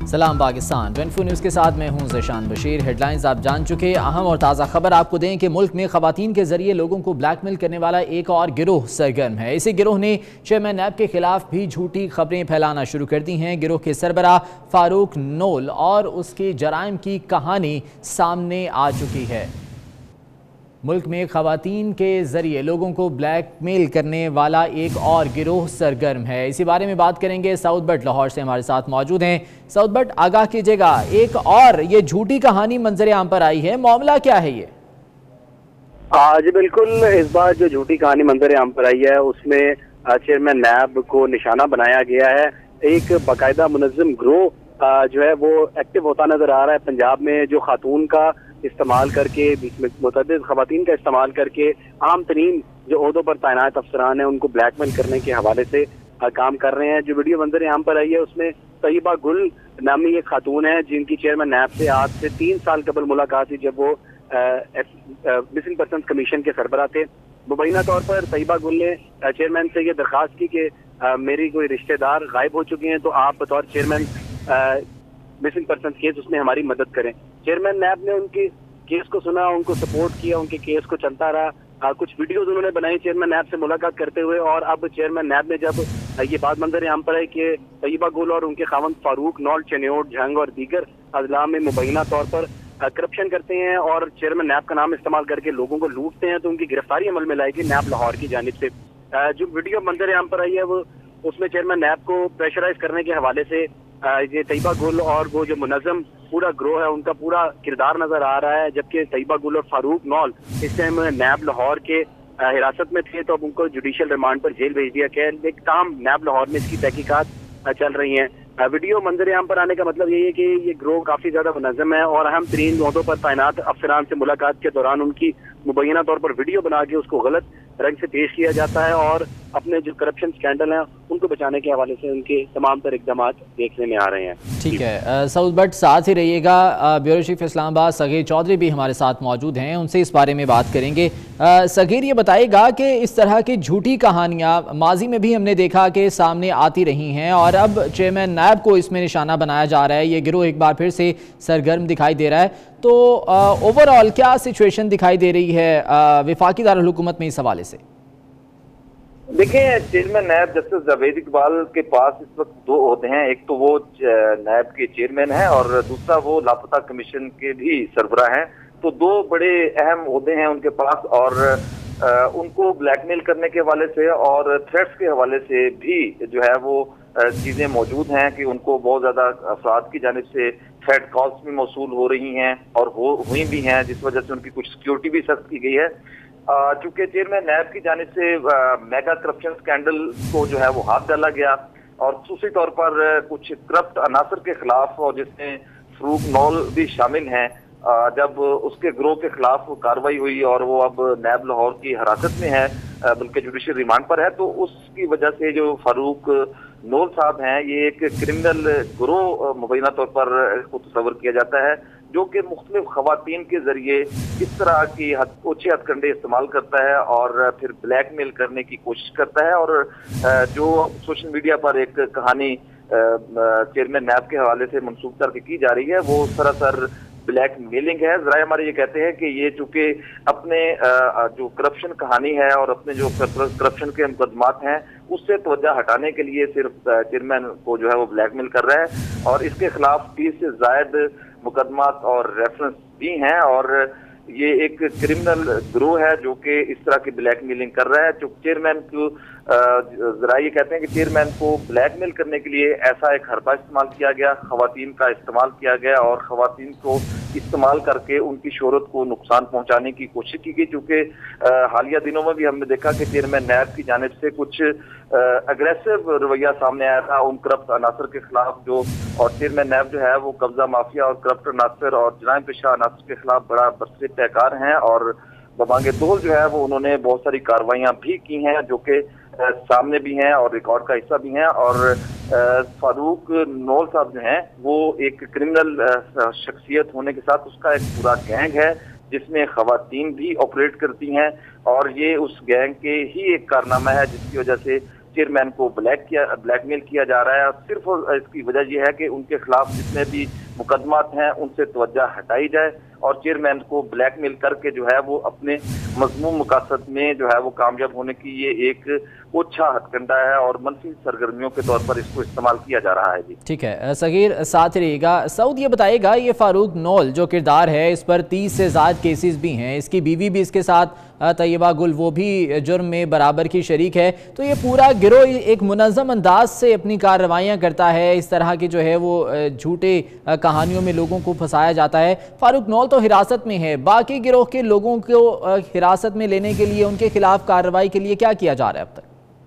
सलाम पाकिस्तान 24 न्यूज़ के साथ मैं हूं ज़शान बशीर। हेडलाइंस आप जान चुके। अहम और ताज़ा खबर आपको दें कि मुल्क में ख़वातीन के ज़रिए लोगों को ब्लैकमेल करने वाला एक और गिरोह सरगर्म है। इसी गिरोह ने चेयरमैन नैब के खिलाफ भी झूठी खबरें फैलाना शुरू कर दी हैं। गिरोह के सरबराह फारूक नोल और उसके जराइम की कहानी सामने आ चुकी है। मुल्क में ख़वातीन के ज़रिए लोगों को ब्लैकमेल करने वाला एक और गिरोह सरगर्म है। इसी बारे में बात करेंगे। सऊद बट लाहौर से हमारे साथ मौजूद हैं। सऊद बट, आगाह कीजिएगा, एक और ये झूठी कहानी मंजर आम पर आई है, मामला क्या है ये? जी बिल्कुल, इस बार जो झूठी कहानी मंजर आम पर आई है उसमें चेयरमैन नैब को निशाना बनाया गया है। एक बाकायदा मुनज़्ज़म गिरोह जो है वो एक्टिव होता नजर आ रहा है पंजाब में, जो खातून का इस्तेमाल करके, मुतअद्दिद खवातीन का इस्तेमाल करके आम तरीन जो ओहदों पर तैनात अफसरान हैं उनको ब्लैकमेल करने के हवाले से काम कर रहे हैं। जो वीडियो मंजर आम पर आई है उसमें तैयबा गुल नामी एक खातून है जिनकी चेयरमैन नैब से आज से 3 साल कबल मुलाकात हुई, जब वो मिसिंग पर्सन कमीशन के सरबराह थे। मुबैना तौर पर तैयबा गुल ने चेयरमैन से ये दरख्वास्त की कि मेरी कोई रिश्तेदार गायब हो चुकी हैं, तो आप बतौर चेयरमैन मिसिंग पर्सन केस उसमें हमारी मदद करें। चेयरमैन नैब ने उनकी केस को सुना, उनको सपोर्ट किया, उनके केस को चलता रहा। कुछ वीडियोज उन्होंने बनाई चेयरमैन नैब से मुलाकात करते हुए, और अब चेयरमैन नैब ने जब ये बात मंजर आम पर है कि तैयबा गुल और उनके खावंद फारूक नौल चनियोट झंग और दीगर अजला में मुबैना तौर पर करप्शन करते हैं और चेयरमैन नैब का नाम इस्तेमाल करके लोगों को लूटते हैं, तो उनकी गिरफ्तारी अमल में लाएगी नैब लाहौर की जानिब से। जो वीडियो मंजर आम पर आई है वो उसमें चेयरमैन नैब को प्रेशराइज करने के हवाले से ये तैयबा गुल और वो जो मुनज़्ज़म पूरा ग्रोह है उनका पूरा किरदार नजर आ रहा है। जबकि तैयबा गुल और फारूक नौल इस टाइम नैब लाहौर के हिरासत में थे, तो अब उनको जुडिशियल रिमांड पर जेल भेज दिया गया। लेकिन तमाम नैब लाहौर में इसकी तहकीकात चल रही हैं। वीडियो मंजर आम पर आने का मतलब यही है कि ये ग्रोह काफी ज्यादा मुनज़्ज़म है और अहम तरीन ओहदों पर तैनात अफसरान से मुलाकात के दौरान उनकी मुबैना तौर पर वीडियो बना के उसको गलत रंग से पेश किया जाता है, और अपने जो करप्शन स्कैंडल हैं उनको बचाने के हवाले से उनके तमाम तर इक़दामात देखने में आ रहे हैं। ठीक है सऊद बट, साथ ही रहिएगा। ब्यूरो चीफ इस्लामाबाद सगीर चौधरी भी हमारे साथ मौजूद हैं, उनसे इस बारे में बात करेंगे। सगीर, ये बताएगा कि इस तरह की झूठी कहानियाँ माजी में भी हमने देखा कि सामने आती रही हैं और अब चेयरमैन नैब को इसमें निशाना बनाया जा रहा है, ये गिरोह एक बार फिर से सरगर्म दिखाई दे रहा है, तो ओवरऑल क्या सिचुएशन दिखाई दे रही है वफाकी दारुल हुकूमत में इस हवाले से? देखिए, chairman NAB justice Javed Iqbal के पास इस वक्त 2 ओहदे हैं। एक तो वो नैब के चेयरमैन हैं और दूसरा वो लापता कमीशन के भी सरबराह हैं। तो 2 बड़े अहम ओहदे हैं उनके पास, और उनको ब्लैकमेल करने के हवाले से और थ्रेट्स के हवाले से भी जो है वो चीजें मौजूद हैं कि उनको बहुत ज्यादा अफराद की जानिब से थ्रेट कॉल्स भी मौसूल हो रही हैं और हुई भी हैं, जिस वजह से उनकी कुछ सिक्योरिटी भी सख्त की गई है। चूंकि चेयरमैन नैब की जानिब से मेगा करप्शन स्कैंडल को जो है वो हाथ डाला गया और खसूसी तौर पर कुछ करप्ट अनासर के खिलाफ, और जिसमें फारूक नौल भी शामिल हैं, जब उसके ग्रोह के खिलाफ कार्रवाई हुई और वो अब नैब लाहौर की हिरासत में है, बल्कि जुडिशियल रिमांड पर है, तो उसकी वजह से जो फारूक नौल साहब हैं ये एक क्रिमिनल गिरोह मुबैना तौर पर इसको तस्वर किया जाता है, जो कि मुख्तलिफ खवातीन के जरिए इस तरह की ओछे हथकंडे इस्तेमाल करता है और फिर ब्लैकमेल करने की कोशिश करता है। और जो सोशल मीडिया पर एक कहानी चेयरमैन नैब के हवाले से मंसूब करके की जा रही है वो सरासर ब्लैक मेलिंग है। जरा हमारे ये कहते हैं कि ये चूंकि अपने जो करप्शन कहानी है और अपने जो करप्शन के मुकदमात हैं उससे तवज्जो हटाने के लिए सिर्फ चेयरमैन को जो है वो ब्लैकमेल कर रहा है, और इसके खिलाफ 30 से ज्यादा मुकदमात और रेफरेंस भी हैं, और ये एक क्रिमिनल गिरोह है जो कि इस तरह की ब्लैकमेलिंग कर रहा है। जो चेयरमैन को जरा ये कहते हैं कि चेयरमैन को ब्लैकमेल करने के लिए ऐसा एक हरबा इस्तेमाल किया गया, खवातीन का इस्तेमाल किया गया और खवातीन को इस्तेमाल करके उनकी शोहरत को नुकसान पहुंचाने की कोशिश की गई। चूंकि हालिया दिनों में भी हमने देखा कि चेयरमैन नैब की जानिब से कुछ अग्रेसिव रवैया सामने आया था उन करप्ट अनासर के खिलाफ, जो और चेयरमैन नैब जो है वो कब्जा माफिया और करप्ट अनासर और जराइम पेशा अनासर के खिलाफ बड़ा बरसे पैकार हैं, और बबांगे तौल जो है वो उन्होंने बहुत सारी कार्रवाइयां भी की हैं जो कि सामने भी हैं और रिकॉर्ड का हिस्सा भी हैं। और फारूक नौल साहब जो हैं वो एक क्रिमिनल शख्सियत होने के साथ उसका एक पूरा गैंग है जिसमें खवातीन भी ऑपरेट करती हैं, और ये उस गैंग के ही एक कारनामा है जिसकी वजह से چیئرمین کو بلیک میل کیا جا رہا ہے. صرف اس کی وجہ یہ ہے کہ ان کے خلاف جتنے بھی مقدمات ہیں ان سے توجہ ہٹائی جائے اور چیئرمین کو بلیک میل کر کے جو ہے وہ اپنے مذموم مقاصد میں جو ہے وہ کامیاب ہونے کی یہ ایک اوچھا ہتھ کنڈا ہے اور منفی سرگرمیوں کے طور پر اس کو استعمال کیا جا رہا ہے. جی ٹھیک ہے صغیر، ساتھ رہیے گا. سعود یہ بتائے گا، یہ فاروق نول جو کردار ہے اس پر 30 سے زائد کیسز بھی ہیں، اس کی بیوی بھی اس کے ساتھ طیبہ گل وہ بھی جرم میں برابر کی شریک ہے، تو یہ پورا گروہ ایک منظم انداز سے اپنی کارروائیاں کرتا ہے، اس طرح کی جو ہے وہ جھوٹے کہانیوں میں لوگوں کو پھنسایا جاتا ہے. فاروق نول تو حراست میں ہے، باقی گروہ کے لوگوں کو حراست میں لینے کے لیے ان کے خلاف کارروائی کے لیے کیا کیا جا رہا ہے اب تک؟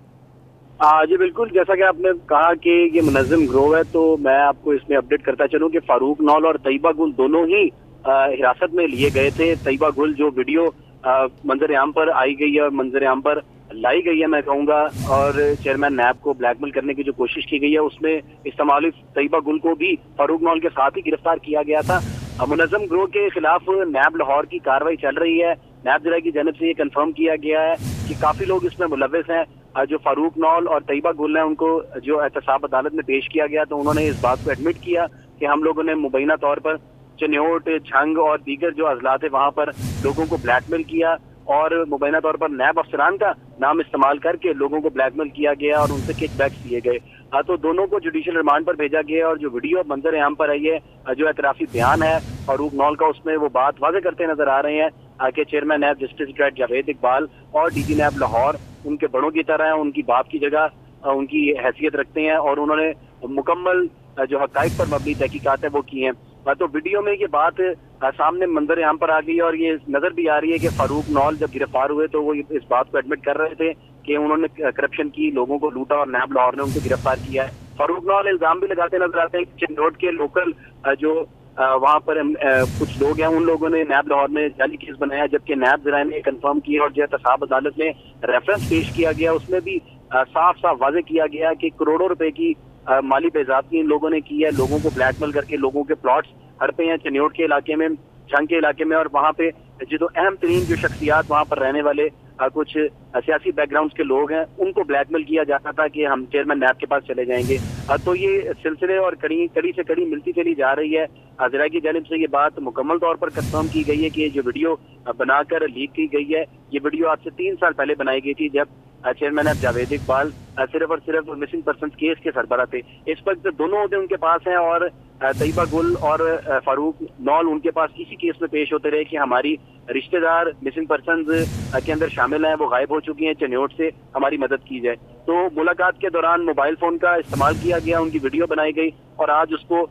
جی بالکل، جیسا کہ آپ نے کہا کہ یہ منظم گروہ ہے، تو میں آپ کو اس میں اپڈیٹ کرتا چلوں کہ فاروق نول اور طیبہ گل دونوں ہی حراست میں لیے گئے تھے. طیبہ گل جو ویڈیو منظر عام پر آئی گئی ہے اور منظر عام پر لائی گئی ہے میں کہوں گا، اور چیئرمین نیب کو بلیک میل کرنے کی جو کوشش کی گئی ہے اس میں استعمالی طیبہ گل کو بھی فاروق نول کے ساتھ ہی گرفتار کیا گیا تھا. منظم گروہ کے خلاف نیب لاہور کی کارروائی چل رہی ہے. نیب ضلع کی جانب سے یہ کنفرم کیا گیا ہے کہ کافی لوگ اس میں ملوث ہیں. جو فاروق نول اور طیبہ گل ہیں ان کو جو احتساب عدالت میں پیش کیا گیا تو انہوں نے اس بات کو ایڈمٹ کیا کہ ہم لوگوں نے مبینہ طور پر چنیوٹ، چھنگ اور دیگر جو اضلاع تھے وہاں پر لوگوں کو بلیک میل کیا اور مبینہ طور پر نیب افسران کا نام استعمال کر کے لوگوں کو بلیک میل کیا گیا اور ان سے کک بیکس دیے گئے. تو دونوں کو جوڈیشل ریمانڈ پر بھیجا گیا اور جو ویڈیو منظر عام پر آئی ہے، جو اعترافی بیان ہے فاروق نول کا، اس میں وہ بات واضح کرتے نظر آ رہے ہیں کہ chairman NAB justice retired Javed Iqbal اور ڈی جی نیب لاہور ان کے بڑوں کی طرح ہیں، ان کی باپ کی جگہ ان کی حیثیت رکھتے ہیں اور انہوں نے مکمل جو حقائق پر مبنی تحقیقات ہیں وہ کی ہیں. تو ویڈیو میں یہ بات سامنے منظر عام پر آ گئی اور یہ نظر بھی آ رہی ہے کہ فاروق نول جب گرفتار ہوئے تو وہ اس بات کو ایڈمٹ کر رہے تھے کہ انہوں نے کرپشن کی، لوگوں کو لوٹا اور نیب لاہور نے ان کو گرفتار کیا ہے. فاروق نول الزام بھی لگاتے نظر آتے ہیں کہ چنوٹ کے لوکل جو وہاں پر کچھ لوگ ہیں ان لوگوں نے نیب لاہور میں جعلی کیس بنایا، جبکہ نیب ذرائع نے کنفرم کیا اور جو احتساب عدالت میں ریفرنس پیش کیا گیا اس میں بھی صاف صاف واضح کیا گیا کہ کروڑوں روپے کی مالی بےضابطگی ان لوگوں نے کی ہے، لوگوں کو بلیک میل کر کے لوگوں کے پلاٹس ہڑپے ہیں چنیوٹ کے علاقے میں، چھنگ کے علاقے میں، اور وہاں پہ جو اہم ترین جو شخصیات وہاں پر رہنے والے کچھ سیاسی بیک گراؤنڈز کے لوگ ہیں ان کو بلیک میل کیا جاتا تھا کہ ہم چیئرمین نیب کے پاس چلے جائیں گے. تو یہ سلسلے اور کڑی سے کڑی ملتی چلی جا رہی ہے. ضلع کی جانب سے یہ بات مکمل طور پر کنفرم کی گئی ہے کہ جو ویڈیو بنا کر لیک کی گئی ہے یہ ویڈیو آج سے 3 سال پہلے بنائی گئی تھی جب چیئرمین نیب جاوید اقبال صرف اور صرف مسنگ پرسنز کیس کے سربراہ تھے. اس وقت دونوں عہدے ان کے پاس ہیں اور طیبہ گل اور فاروق نول ان کے پاس اسی کیس میں پیش ہوتے رہے کہ ہماری رشتہ دار مسنگ پرسنز کے اندر شامل ہیں، وہ غائب ہو چکی ہیں چنیوٹ سے، ہماری مدد کی جائے. تو ملاقات کے دوران موبائل فون کا استعمال کیا گیا، ان کی ویڈیو بنائی گئی اور آج اس کو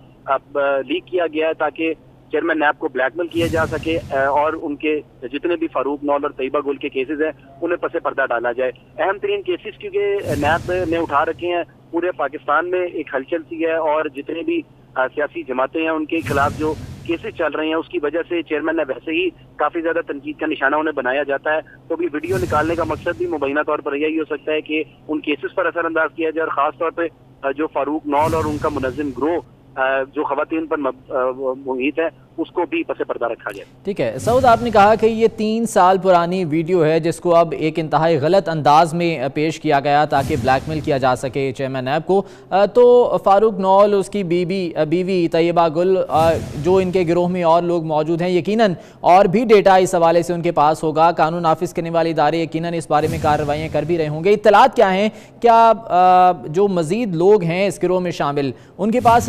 لیک کیا گیا ہے تاکہ چیئرمین نیب کو بلیک میل کیا جا سکے اور ان کے جتنے بھی فاروق نول اور طیبہ گل کے کیسز ہیں انہیں پس پردہ ڈالا جائے. اہم ترین کیسز کیونکہ نیب نے اٹھا رکھے ہیں، پورے پاکستان میں ایک ہلچل سی ہے اور جتنے بھی سیاسی جماعتیں ہیں ان کے خلاف جو کیسز چل رہے ہیں اس کی وجہ سے چیئرمین نے ویسے ہی کافی زیادہ تنقید کا نشانہ انہیں بنایا جاتا ہے. تو بھی ویڈیو نکالنے کا مقصد بھی مبینہ طور پر یہی ہو سکتا ہے کہ ان کیسز پر اثر انداز کیا جائے اور خاص طور پہ جو فاروق نول اور ان کا منظم گروہ جو خواتین پر محیط ہے اس کو بھی پس پردہ رکھا جائے. ٹھیک ہے سعود، آپ نے کہا کہ یہ 3 سال پرانی ویڈیو ہے جس کو اب ایک انتہائی غلط انداز میں پیش کیا گیا تاکہ بلیک میل کیا جا سکے چیئرمین نیب کو. تو فاروق نول، اس کی بیوی طیبہ گل، جو ان کے گروہ میں اور لوگ موجود ہیں، یقیناً اور بھی ڈیٹا اس حوالے سے ان کے پاس ہوگا. قانون نافذ کرنے والے ادارے یقیناً اس بارے میں کارروائیاں کر بھی رہے ہوں گے. اطلاعات کیا ہیں؟ کیا جو مزید لوگ ہیں اس گروہ میں شامل ان کے پاس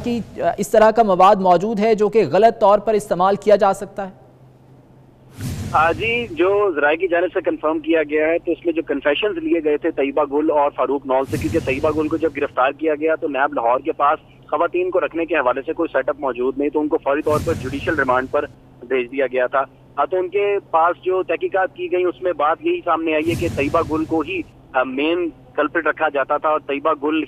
اس طرح کا مواد موجود ہے جو کہ غلط طور پر استعمال کیا جا سکتا ہے؟ جی، جو ذرائع کی جانب سے کنفرم کیا گیا ہے تو اس میں جو کنفیشنز لیے گئے تھے طیبہ گل اور فاروق نول سے، کیونکہ طیبہ گل کو جب گرفتار کیا گیا تو نیب لاہور کے پاس خواتین کو رکھنے کے حوالے سے کوئی سیٹ اپ موجود نہیں، تو ان کو فوری طور پر جوڈیشل ریمانڈ پر بھیج دیا گیا تھا. تو ان کے پاس جو تحقیقات کی گئی اس میں بات یہی سامنے آئی ہے کہ طیبہ گل کو ہی مین کلپریٹ رکھا جاتا تھا اور طیبہ گل ہی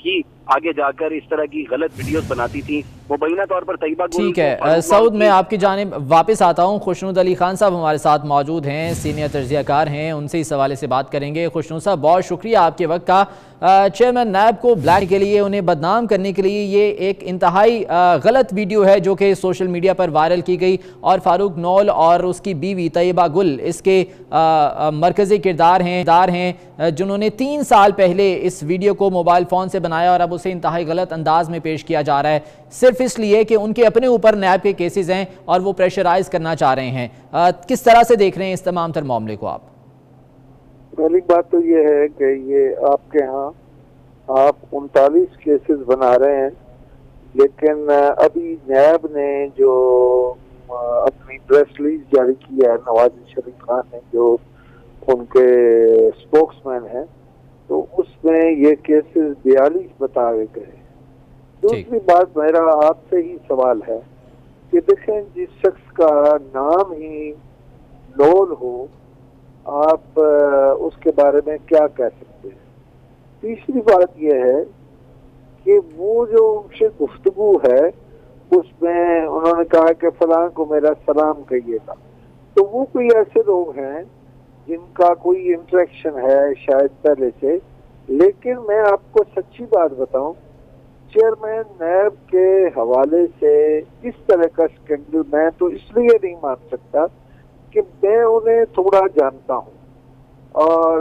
आगे जाकर इस तरह की गलत वीडियोस बनाती थी। मुबैना तौर पर तैयबा गुल, ठीक है सऊद, मैं आपकी जानिब वापस आता हूँ। खुशनूद अली खान साहब हमारे साथ मौजूद हैं, सीनियर तज्ज़ियाकार हैं, उनसे इस हवाले से बात करेंगे। खुशनूद साहब, बहुत शुक्रिया आपके वक्त का। चेयरमैन नैब को ब्लैक के लिए, उन्हें बदनाम करने के लिए ये एक इंतहाई गलत वीडियो है जो कि सोशल मीडिया पर वायरल की गई, और फारूक नौल और उसकी बीवी तैयबा गुल इसके मरकज़ी किरदार हैं जिन्होंने 3 साल पहले इस वीडियो को मोबाइल फ़ोन से बनाया और अब उसे इंतहाई गलत अंदाज में पेश किया जा रहा है, सिर्फ इसलिए कि उनके अपने ऊपर नैब के केसेस हैं और वो प्रेशराइज करना चाह रहे हैं। किस तरह से देख रहे हैं इस तमाम तर मामले को आप? पहली बात तो ये है कि ये आपके यहाँ आप 39 केसेस बना रहे हैं, लेकिन अभी नैब ने जो अपनी प्रेस रिलीज जारी की है, नवाज शरीफ खान ने जो उनके स्पोक्समैन हैं, तो उसमें ये केसेस 42 बताए गए। दूसरी बात, मेरा आपसे ही सवाल है कि देखें, जिस शख्स का नाम ही नौल हो, आप उसके बारे में क्या कह सकते हैं। तीसरी बात यह है कि वो जो उनसे गुफ्तगू है उसमें उन्होंने कहा कि फलां को मेरा सलाम कहिएगा, तो वो कोई ऐसे लोग हैं जिनका कोई इंटरेक्शन है शायद पहले से। लेकिन मैं आपको सच्ची बात बताऊं, चेयरमैन नैब के हवाले से इस तरह का स्कैंडल मैं तो इसलिए नहीं मान सकता कि मैं उन्हें थोड़ा जानता हूं, और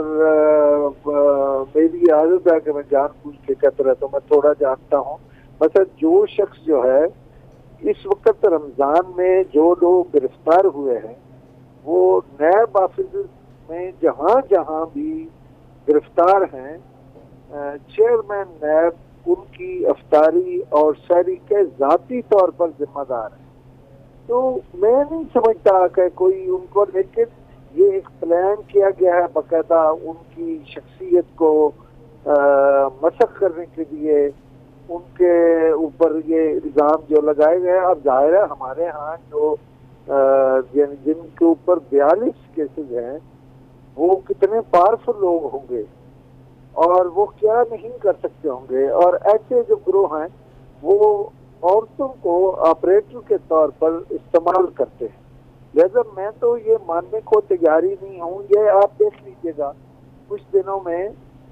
मेरी आदत है कि मैं जानबूझ के कहता रहता हूं, मैं थोड़ा जानता हूं। मतलब जो शख्स जो है इस वक्त रमजान में जो लोग गिरफ्तार हुए हैं, वो नैब ऑफिस में जहां जहां भी गिरफ्तार हैं, चेयरमैन नैब उनकी अफ्तारी और सहरी के जाती तौर पर जिम्मेदार है। तो मैं नहीं समझता कि कोई उनको, लेकिन ये एक प्लान किया गया है बाकायदा उनकी शख्सियत को मसख करने के लिए, उनके ऊपर ये इल्ज़ाम जो लगाए गए। अब जाहिर है हमारे यहाँ जो जिनके ऊपर 42 केसेस हैं, वो कितने पावरफुल लोग होंगे और वो क्या नहीं कर सकते होंगे। और ऐसे जो ग्रोह हैं वो औरतों को ऑपरेटर के तौर पर इस्तेमाल करते हैं। लिहाजा मैं तो ये मानने को तैयारी नहीं हूँ। ये आप देख लीजिएगा, कुछ दिनों में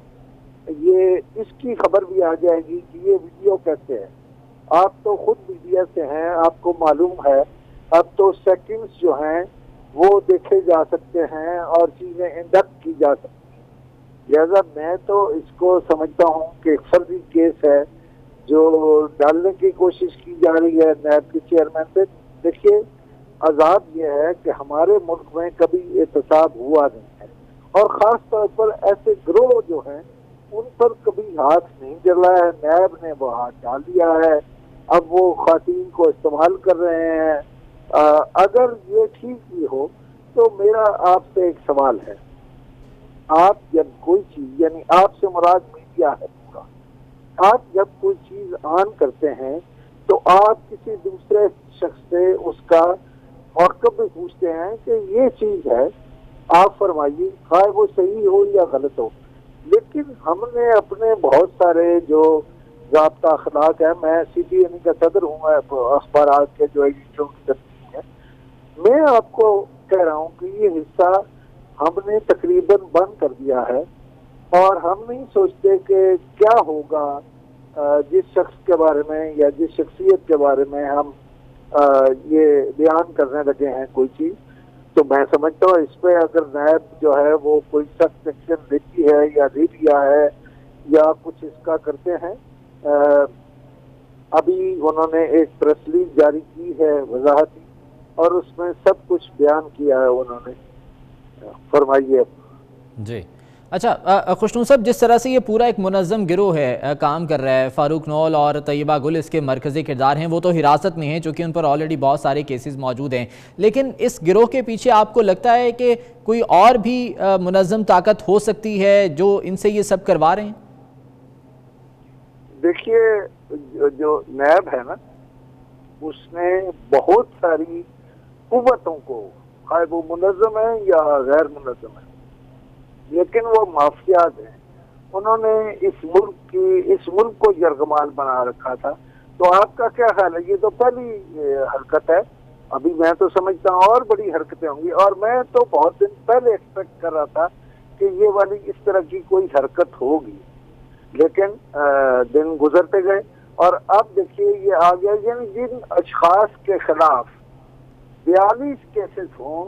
ये इसकी खबर भी आ जाएगी कि ये वीडियो कैसे है। आप तो खुद मीडिया से हैं, आपको मालूम है अब तो सेकंड्स जो हैं वो देखे जा सकते हैं और चीजें इंडक्ट की जा सकती हैं। लिहाजा मैं तो इसको समझता हूँ कि एक फर्जी केस है जो डालने की कोशिश की जा रही है नैब के चेयरमैन पे। देखिए, अजाब यह है कि हमारे मुल्क में कभी एहतसाब हुआ नहीं है, और ख़ास तौर पर ऐसे ग्रोह जो हैं उन पर कभी हाथ नहीं जला है। नैब ने वो हाथ डाल दिया है, अब वो ख़वातीन को इस्तेमाल कर रहे हैं। अगर ये ठीक भी हो तो मेरा आपसे एक सवाल है, आप जब कोई चीज़, यानी आपसे मुराद मीडिया है पूरा, आप जब कोई चीज़ ऑन करते हैं तो आप किसी दूसरे शख्स से उसका मौक़िफ़ भी पूछते हैं कि ये चीज़ है, आप फरमाइए, खाए वो सही हो या गलत हो। लेकिन हमने अपने बहुत सारे जो ज़ाब्ता अखलाक है, मैं CTN का सदर हूँ, अखबार के जो एडिटर की तरफ है, मैं आपको कह रहा हूँ कि ये हिस्सा हमने तकरीबन बंद कर दिया है, और हम नहीं सोचते कि क्या होगा जिस शख्स के बारे में या जिस शख्सियत के बारे में हम ये बयान करने लगे हैं कोई चीज़। तो मैं समझता हूँ इस पे अगर नैब जो है वो कोई सख्त एक्शन लेती है या ले लिया है या कुछ इसका करते हैं। अभी उन्होंने एक प्रेस रिलीज जारी की है वजाहती, और उसमें सब कुछ बयान किया है उन्होंने। फरमाइए जी। अच्छा खुशनूद साहब, जिस तरह से ये पूरा एक मुनज़्ज़म गिरोह है काम कर रहा है, फारूक नौल और तैयबा गुल इसके मरकज़ी किरदार हैं, वो तो हिरासत में हैं चूँकि उन पर ऑलरेडी बहुत सारे केसेस मौजूद हैं, लेकिन इस गिरोह के पीछे आपको लगता है कि कोई और भी मुनज़्ज़म ताकत हो सकती है जो इनसे ये सब करवा रहे हैं? देखिए, जो नैब है ना, उसने बहुत सारी कुव्वतों को, चाहे वो मुनज़्ज़म है या गैर मुनज़्ज़म है, लेकिन वो माफियाज हैं, उन्होंने इस मुल्क को यरगमाल बना रखा था। तो आपका क्या ख्याल है? ये तो पहली हरकत है। अभी मैं तो समझता हूँ और बड़ी हरकतें होंगी, और मैं तो बहुत दिन पहले एक्सपेक्ट कर रहा था कि ये वाली इस तरह की कोई हरकत होगी, लेकिन दिन गुजरते गए और अब देखिए ये आ गया। यानी जिन अशखास के खिलाफ 42 केसेस हों,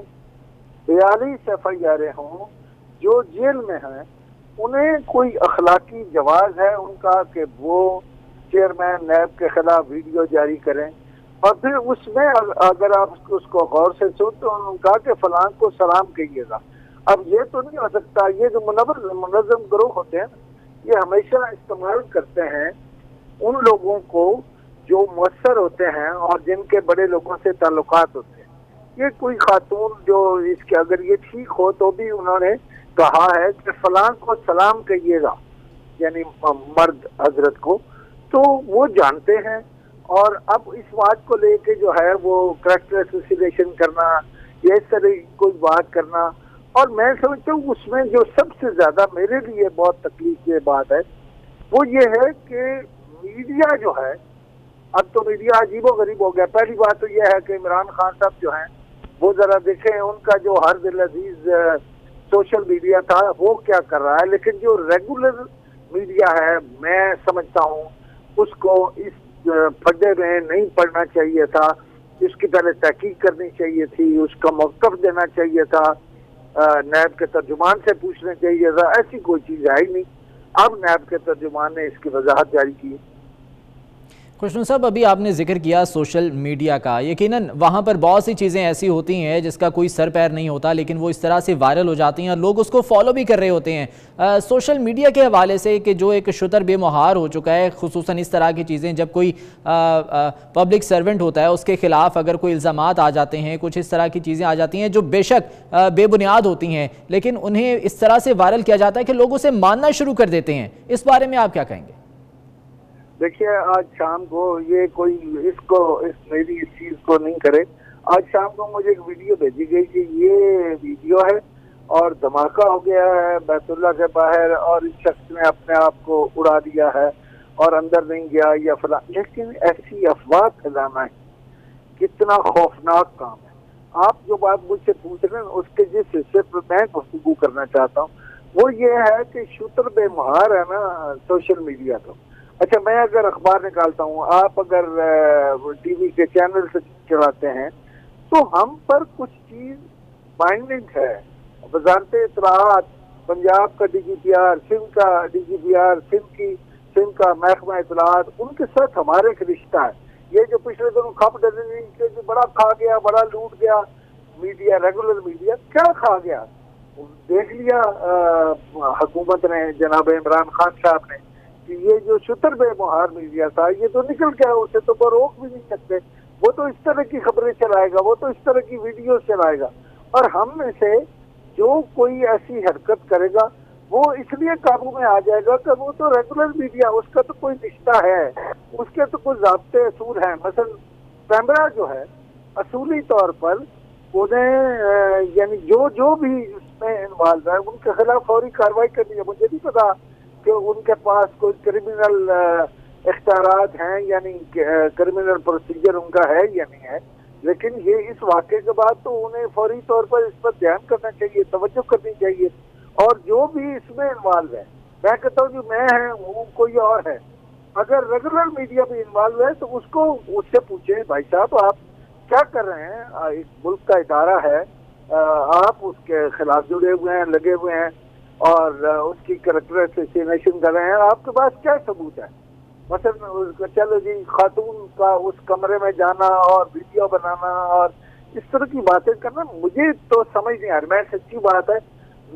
42 FIR हों, जो जेल में हैं, उन्हें कोई अखलाकी जवाज है उनका कि वो चेयरमैन नैब के खिलाफ वीडियो जारी करें? और फिर उसमें अगर आप उसको गौर से सुन तो उन्होंने कहा कि फलां को सलाम कहिएगा। अब ये तो नहीं हो सकता, ये जो मुनज़्ज़म गिरोह होते हैं ये हमेशा इस्तेमाल करते हैं उन लोगों को जो मुअस्सर होते हैं और जिनके बड़े लोगों से ताल्लुकात होते हैं। ये कोई खातून जो इसके अगर ये ठीक हो तो भी उन्होंने कहा है कि फलां को सलाम कहिएगा, यानी मर्द हजरत को, तो वो जानते हैं। और अब इस बात को लेके जो है वो करैक्टर एसोसिएशन करना या इस तरह की कोई बात करना, और मैं समझता हूँ उसमें जो सबसे ज्यादा मेरे लिए बहुत तकलीफ की बात है वो ये है कि मीडिया जो है, अब तो मीडिया अजीबो गरीब हो गया। पहली बात तो यह है कि इमरान खान साहब जो हैं वो जरा देखें उनका जो हर दिल अजीज सोशल मीडिया था वो क्या कर रहा है, लेकिन जो रेगुलर मीडिया है मैं समझता हूँ उसको इस फड्डे में नहीं पड़ना चाहिए था। इसकी पहले तहकीक करनी चाहिए थी, उसका मौक़िफ़ देना चाहिए था, नैब के तर्जुमान से पूछना चाहिए था। ऐसी कोई चीज़ है ही नहीं। अब नैब के तर्जुमान ने इसकी वजाहत जारी की। खुशनू साहब, अभी आपने जिक्र किया सोशल मीडिया का। यकीनन वहाँ पर बहुत सी चीज़ें ऐसी होती हैं जिसका कोई सर पैर नहीं होता, लेकिन वो इस तरह से वायरल हो जाती हैं और लोग उसको फॉलो भी कर रहे होते हैं। सोशल मीडिया के हवाले से कि जो एक शुतर बेमुहार हो चुका है, खुसूसन इस तरह की चीज़ें, जब कोई पब्लिक सर्वेंट होता है उसके खिलाफ अगर कोई इल्ज़ामात आ जाते हैं, कुछ इस तरह की चीज़ें आ जाती हैं जो बेशक बेबुनियाद होती हैं, लेकिन उन्हें इस तरह से वायरल किया जाता है कि लोग उसे मानना शुरू कर देते हैं। इस बारे में आप क्या कहेंगे? देखिए, आज शाम को ये कोई मेरी इस चीज को नहीं करे। आज शाम को मुझे एक वीडियो भेजी गई कि ये वीडियो है और धमाका हो गया है बैतुल्ला के बाहर और इस शख्स ने अपने आप को उड़ा दिया है और अंदर नहीं गया या फला। लेकिन ऐसी अफवाह फैलाना है कितना खौफनाक काम है। आप जो बात मुझसे पूछ रहे हैं उसके जिस हिस्से पर मैं गुफ्तगू करना चाहता हूँ वो ये है कि शुतर बेमुहार है ना सोशल मीडिया। तो अच्छा, मैं अगर अखबार निकालता हूँ, आप अगर टीवी के चैनल से चलाते हैं तो हम पर कुछ चीज बाइंडिंग है। वजारत इत्तलाआत, पंजाब का DGPR, सिंध का DGPR, सिंध का महकमा इत्तलाआत, उनके साथ हमारे एक रिश्ता है। ये जो पिछले दिनों खप डली के जो बड़ा खा गया, बड़ा लूट गया मीडिया, रेगुलर मीडिया क्या खा गया, देख लिया हुकूमत ने, जनाब इमरान खान साहब ने, कि ये जो शुतर बेमुहार मीडिया था ये तो निकल गया, उसे तो रोक भी नहीं सकते। वो तो इस तरह की खबरें चलाएगा, वो तो इस तरह की वीडियो चलाएगा। और हम में से जो कोई ऐसी हरकत करेगा वो इसलिए काबू में आ जाएगा कि वो तो रेगुलर मीडिया, उसका तो कोई रिश्ता है, उसके तो कोई ज़ाब्ते असूल हैं। मसलन कैमरा जो है असूली तौर पर उन्हें यानी जो भी इसमें इन्वॉल्व है उनके खिलाफ फौरी कार्रवाई करनी है। मुझे नहीं पता कि उनके पास कोई क्रिमिनल इख्तियारात हैं, यानी क्रिमिनल प्रोसीजर उनका है या नहीं है, लेकिन ये इस वाक़े के बाद तो उन्हें फौरी तौर पर इस पर ध्यान करना चाहिए, तवज्जो करनी चाहिए। और जो भी इसमें इन्वॉल्व है, मैं कहता हूँ जो मैं है वो कोई और है, अगर रेगुलर मीडिया भी इन्वॉल्व है तो उससे पूछे, भाई साहब आप क्या कर रहे हैं? एक मुल्क का इदारा है, आप उसके खिलाफ जुड़े हुए हैं, लगे हुए हैं और उसकी करैक्टर एसोसिएशन कर रहे हैं, आपके पास क्या सबूत है? मतलब चलो जी, खातून का उस कमरे में जाना और वीडियो बनाना और इस तरह की बातें करना मुझे तो समझ नहीं आ रही। मैं सच्ची बात है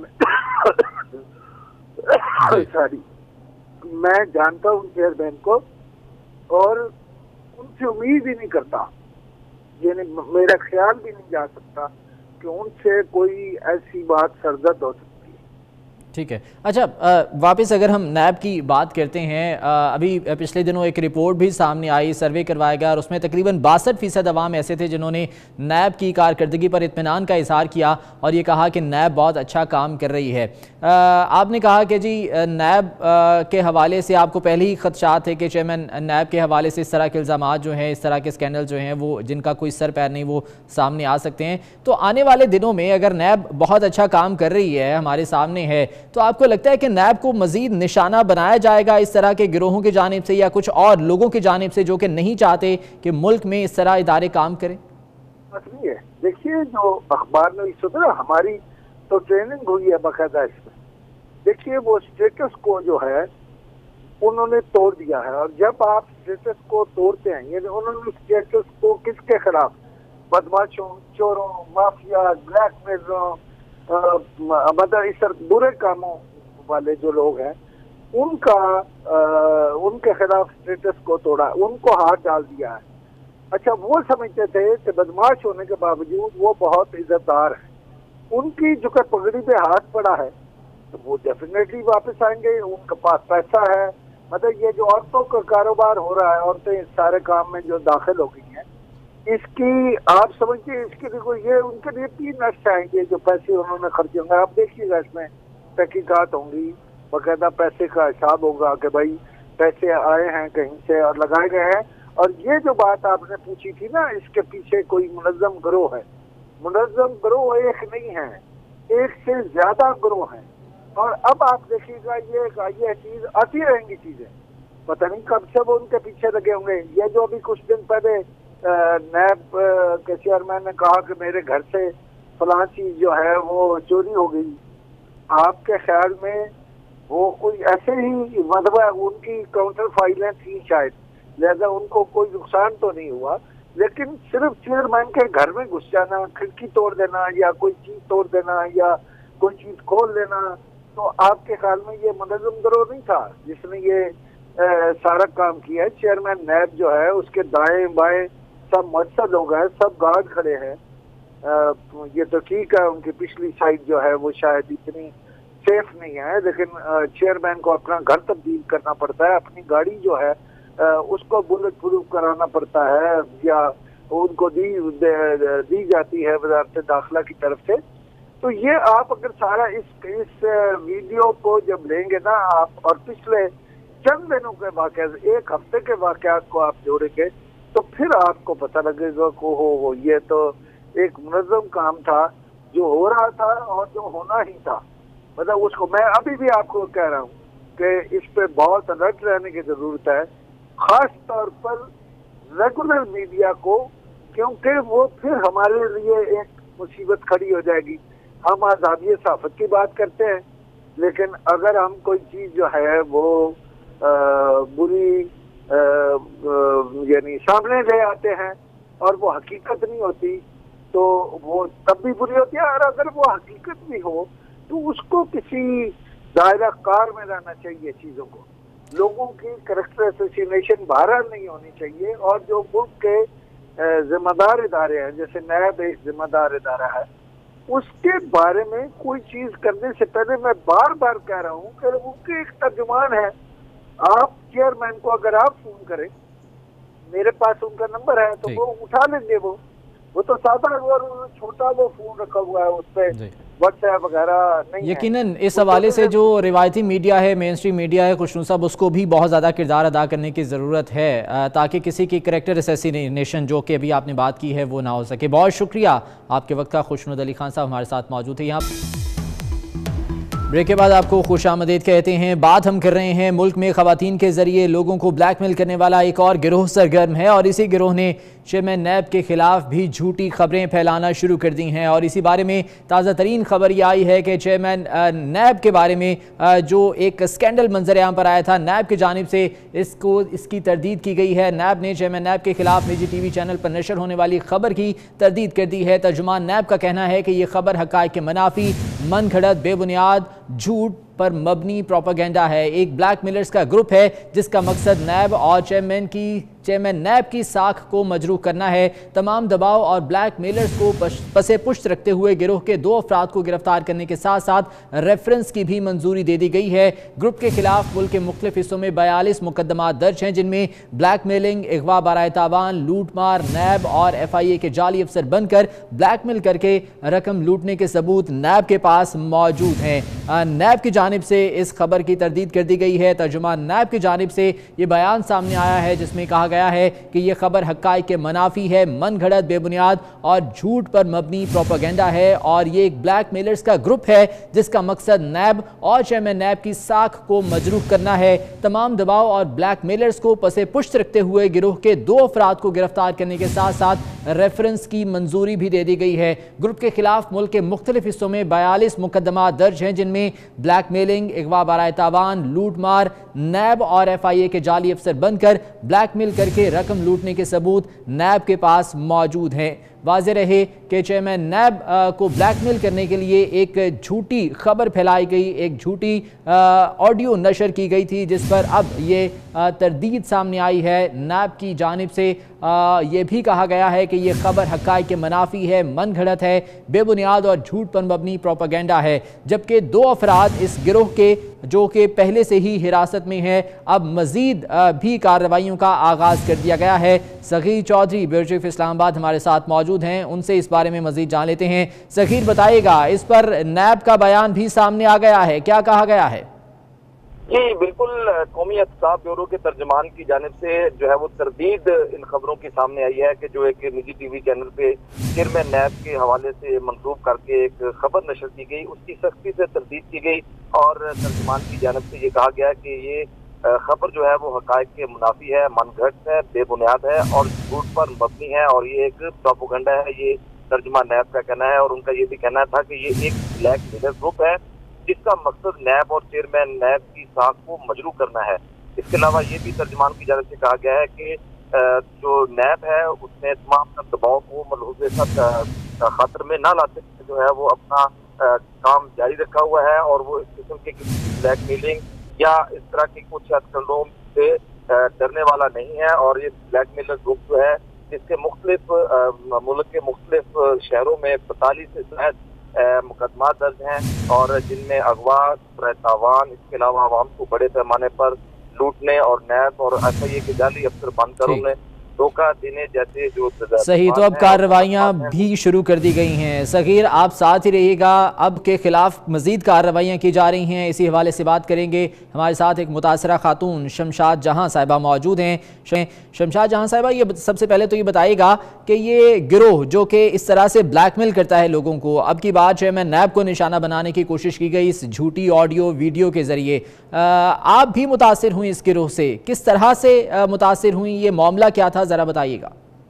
सॉरी, मैं जानता हूँ चेयरमैन को और उनसे उम्मीद ही नहीं करता, यानी मेरा ख्याल भी नहीं जा सकता कि उनसे कोई ऐसी बात सरजद हो सकती है। ٹھیک ہے. اچھا واپس اگر ہم نیب کی بات کرتے ہیں، ابھی پچھلے دنوں ایک رپورٹ بھی سامنے آئی، سروے کروایا گیا اور اس میں تقریباً 62% عوام ایسے تھے جنہوں نے نیب کی کارکردگی پر اطمینان کا اظہار کیا اور یہ کہا کہ نیب بہت اچھا کام کر رہی ہے. آپ نے کہا کہ جی نیب کے حوالے سے آپ کو پہلے ہی خدشات ہے کہ چیئرمین نیب کے حوالے سے اس طرح کے الزامات جو ہیں، اس طرح کے اسکینڈل جو ہیں وہ جن کا کوئی سر پیر نہیں وہ سامنے آ سکتے ہیں. تو آنے والے دنوں میں اگر نیب بہت اچھا کام کر رہی ہے، ہمارے سامنے ہے، تو آپ کو لگتا ہے کہ نیب کو مزید نشانہ بنایا جائے گا اس طرح کے گروہوں کی جانب سے یا کچھ اور لوگوں کی جانب سے جو کہ نہیں چاہتے کہ ملک میں اس طرح ادارے کام کریں؟ نہیں ہے. دیکھیے جو اخبار میں ہماری تو ٹریننگ ہوئی ہے باقاعدہ اس میں. دیکھیے وہ اسٹیٹس کو جو ہے انہوں نے توڑ دیا ہے، اور جب آپ اسٹیٹس کو توڑتے ہیں یعنی انہوں نے اسٹیٹس کو کس کے خلاف، بدماشوں، چوروں، مافیا، بلیک میلروں، مطلب اس برے کاموں والے جو لوگ ہیں ان کے خلاف اسٹیٹس کو توڑا، ان کو ہاتھ ڈال دیا ہے. اچھا وہ سمجھتے تھے کہ بدماش ہونے کے باوجود وہ بہت عزت دار ہیں، ان کی جو کہ پگڑی پہ ہاتھ پڑا ہے تو وہ ڈیفینیٹلی واپس آئیں گے، ان کے پاس پیسہ ہے. مطلب یہ جو عورتوں کا کاروبار ہو رہا ہے، عورتیں اس سارے کام میں جو داخل ہو گئی ہیں، اس کی آپ سمجھتے اس کے لیے یہ ان کے لیے 3 نقش آئیں گے جو پیسے انہوں نے خرچ ہوں گے. آپ دیکھیے گا اس میں تحقیقات ہوں گی، باقاعدہ پیسے کا حساب ہوگا کہ بھائی پیسے آئے ہیں کہیں سے اور لگائے گئے ہیں. اور یہ جو بات آپ نے پوچھی تھی نا، اس کے پیچھے کوئی منظم گروہ ہے. منظم گروہ ایک نہیں ہے، ایک سے زیادہ گروہ ہیں. اور اب آپ دیکھیے گا یہ چیز آتی رہیں گی، چیزیں پتہ نہیں کب سے وہ ان کے پیچھے لگے ہوں گے. یہ جو ابھی کچھ دن پہلے نیب کے چیئرمین نے کہا کہ میرے گھر سے فلاں چیز جو ہے وہ چوری ہو گئی، آپ کے خیال میں وہ کوئی ایسے ہی مطلب ان کی کاؤنٹر فائلیں تھیں شاید، لہذا ان کو کوئی نقصان تو نہیں ہوا، لیکن صرف چیئرمین کے گھر میں گھس جانا، کھڑکی توڑ دینا یا کوئی چیز توڑ دینا یا کوئی چیز کھول دینا، تو آپ کے خیال میں یہ منظم گروہ نہیں تھا جس نے یہ سارا کام کیا ہے؟ چیئرمین نیب جو ہے اس کے دائیں بائیں سب مؤثر لوگ ہیں، سب گارڈ کھڑے ہیں. یہ تو ٹھیک ہے ان کی پچھلی سائڈ جو ہے وہ شاید اتنی سیف نہیں ہے، لیکن چیئرمین کو اپنا گھر تبدیل کرنا پڑتا ہے، اپنی گاڑی جو ہے اس کو بلٹ پروف کرانا پڑتا ہے یا ان کو دی جاتی ہے وزارت داخلہ کی طرف سے. تو یہ آپ اگر سارا اس ویڈیو کو جب لیں گے نا آپ اور پچھلے چند دنوں کے واقعات، 1 ہفتے کے واقعات کو آپ جوڑیں گے تو پھر آپ کو پتہ لگے گا کہ ہو یہ تو ایک منظم کام تھا جو ہو رہا تھا اور جو ہونا ہی تھا. مطلب اس کو میں ابھی بھی آپ کو کہہ رہا ہوں کہ اس پہ بہت الرٹ رہنے کی ضرورت ہے، خاص طور پر ریگولر میڈیا کو، کیونکہ وہ پھر ہمارے لیے ایک مصیبت کھڑی ہو جائے گی. ہم آزادی صحافت کی بات کرتے ہیں، لیکن اگر ہم کوئی چیز جو ہے وہ بری یعنی سامنے لے آتے ہیں اور وہ حقیقت نہیں ہوتی تو وہ تب بھی بری ہوتی ہے، اور اگر وہ حقیقت بھی ہو تو اس کو کسی دائرہ کار میں رہنا چاہیے. چیزوں کو لوگوں کی کریکٹر ایسوسینیشن بہرحال نہیں ہونی چاہیے، اور جو ملک کے ذمہ دار ادارے ہیں جیسے نیب ایک ذمہ دار ادارہ ہے، اس کے بارے میں کوئی چیز کرنے سے پہلے میں بار بار کہہ رہا ہوں کہ ان کے ایک ترجمان ہے. آپ چیئرمین کو اگر آپ فون کریں، میرے پاس ان کا نمبر ہے تو وہ اٹھا لیں گے. وہ تو سادہ اور چھوٹا وہ فون رکھا ہوا ہے، اس پہ واٹس ایپ وغیرہ نہیں ہے. یقیناً اس حوالے سے جو روایتی میڈیا ہے، مین اسٹریم میڈیا ہے خوشنو صاحب، اس کو بھی بہت زیادہ کردار ادا کرنے کی ضرورت ہے تاکہ کسی کی کریکٹر اسیسینیشن جو کہ ابھی آپ نے بات کی ہے وہ نہ ہو سکے. بہت شکریہ آپ کے وقت کا خوشنود علی خان صاحب ہمارے ساتھ موجود تھے. یہاں بریک کے بعد آپ کو خوش آمدید کہتے ہیں. بات ہم کر رہے ہیں ملک میں خواتین کے ذریعے لوگوں کو بلیک میل کرنے والا ایک اور گروہ سرگرم ہے، اور اسی گروہ نے چیئرمین نیب کے خلاف بھی جھوٹی خبریں پھیلانا شروع کر دی ہیں. اور اسی بارے میں تازہ ترین خبر یہ آئی ہے کہ چیئرمین نیب کے بارے میں جو ایک سکینڈل منظر عام پر آیا تھا، نیب کی جانب سے اس کی تردید کی گئی ہے. نیب نے چیئرمین نیب کے خلاف نجی ٹی وی چینل پر نشر ہونے والی خبر کی تردید کر دی ہے. ترجمان نیب کا کہنا ہے کہ یہ خبر حقائق کے منافی، من گھڑت، بے بنیاد، جھوٹ पर मबनी प्रोपेगेंडा है। एक ब्लैक मेलर्स का ग्रुप है जिसका मकसद नैब और चेयरमैन नैब की साख को मजरूह करना है। तमाम दबाव और ब्लैक मेलर्स को पसे पुश्त रखते हुए गिरोह के 2 अफराद को गिरफ्तार करने के साथ साथ रेफरेंस की भी मंजूरी दे दी गई है। ग्रुप के खिलाफ मुल्क के मुख्तलिफ हिस्सों में 42 मुकदमा दर्ज हैं, जिनमें ब्लैक मेलिंग, अगवा बराए तावान, लूटमार, नैब और FIA के जाली अफसर बनकर ब्लैकमेल करके रकम लूटने के सबूत नैब के पास मौजूद हैं। नैब की जानिब से इस खबर की तरदीद कर दी गई है। तर्जुमान नैब की जानिब से ये बयान सामने आया है जिसमें कहा गया है कि यह खबर हक़ाइक़ के मुनाफी है, मन घड़त, बेबुनियाद और झूठ पर मबनी प्रोपेगेंडा है और ये एक ब्लैक मेलर्स का ग्रुप है जिसका मकसद नैब और चेयरमैन नैब की साख को मजरूह करना है। तमाम दबाव और ब्लैक मेलर्स को पसे पुश्त रखते हुए गिरोह के 2 अफराद को गिरफ्तार करने के साथ साथ रेफरेंस की मंजूरी भी दे दी गई है। ग्रुप के खिलाफ मुल्क के मुख्तलिफ हिस्सों में 42 मुकदमा दर्ज हैं, जिनमें ब्लैक मेलिंग, अगवा बराए तावान, लूटमार, नैब और FIA के जाली अफसर बनकर ब्लैकमेल करके रकम लूटने के सबूत नैब के पास मौजूद हैं। वाज़ेह रहे कि चेयरमैन नैब को ब्लैकमेल करने के लिए एक झूठी खबर फैलाई गई, एक झूठी ऑडियो नशर की गई थी, जिस पर अब ये तरदीद सामने आई है। नैब की जानिब से ये भी कहा गया है कि ये खबर हक़ाइक़ के मुनाफी है, मन घड़त है, बेबुनियाद और झूठ पर मबनी प्रोपेगेंडा है। जबकि 2 अफराद इस गिरोह के जो कि पहले से ही हिरासत में है, अब मज़ीद भी कार्रवाइयों का आगाज़ कर दिया गया है। सगीर चौधरी ब्यूरो चीफ इस्लामाबाद हमारे साथ मौजूद हैं, उनसे इस बारे में मज़ीद जान लेते हैं। सगीर, बताइएगा, इस पर नैब का बयान भी सामने आ गया है, क्या कहा गया है? जी बिल्कुल, कौमी एहतसाब ब्यूरो के तर्जमान की जानिब से जो है वो तरदीद इन खबरों की सामने आई है कि जो एक निजी TV चैनल पे चेयरमैन नैब के हवाले से मंसूब करके एक खबर नशर की गई, उसकी सख्ती से तरदीद की गई और तर्जमान की जानिब से ये कहा गया कि ये खबर जो है वो हक़ाइक़ के मुनाफी है, मनगढ़ंत है, बेबुनियाद है और झूठ पर मबनी है और ये एक प्रोपेगेंडा है। ये तर्जमान नैब का कहना है और उनका ये भी कहना था कि ये एक ब्लैक मेलर ग्रुप है जिसका मकसद नैब और चेयरमैन नैब की साख को मजरूह करना है। इसके अलावा ये भी तर्जमान की जानिब से कहा गया है कि जो नैब है उसने तमाम दबाव को मलहूज़ खातर में ना लाते जो है वो अपना काम जारी रखा हुआ है और वो इस किस्म के किसी ब्लैक मेलिंग या इस तरह के कुछ हथकंडों से डरने वाला नहीं है। और ये ब्लैक मेलर ग्रुप जो है जिसके मुख्तलिफ मुल्क के मुख्तलिफ शहरों में 45 से ज्यादा मुकदमा दर्ज हैं और जिनमें अगवा, तावान, इसके अलावा आवाम को बड़े पैमाने पर लूटने और नैब और FIA के जाली अफसर बनकर उन्हें धोखा देने जैसे जो सही। तो अब कार्रवाइयाँ भी शुरू कर दी गई हैं। सगीर, आप साथ ही रहिएगा, अब के खिलाफ मजीद कार्रवाइयाँ की जा रही हैं, इसी हवाले से बात करेंगे। हमारे साथ एक मुतासरा खातून शमशाद जहां साहिबा मौजूद हैं। शमशाद जहां साहिबा, ये सबसे पहले तो ये बताइएगा कि ये गिरोह जो कि इस तरह से ब्लैकमेल करता है लोगों को, अब की बात चेयरमैन नैब को निशाना बनाने की कोशिश की गई इस झूठी ऑडियो वीडियो के जरिए, आप भी मुतासिर हुई इस गिरोह से, किस तरह से मुतासिर हुई, ये मामला क्या था, जरा बताइएगा।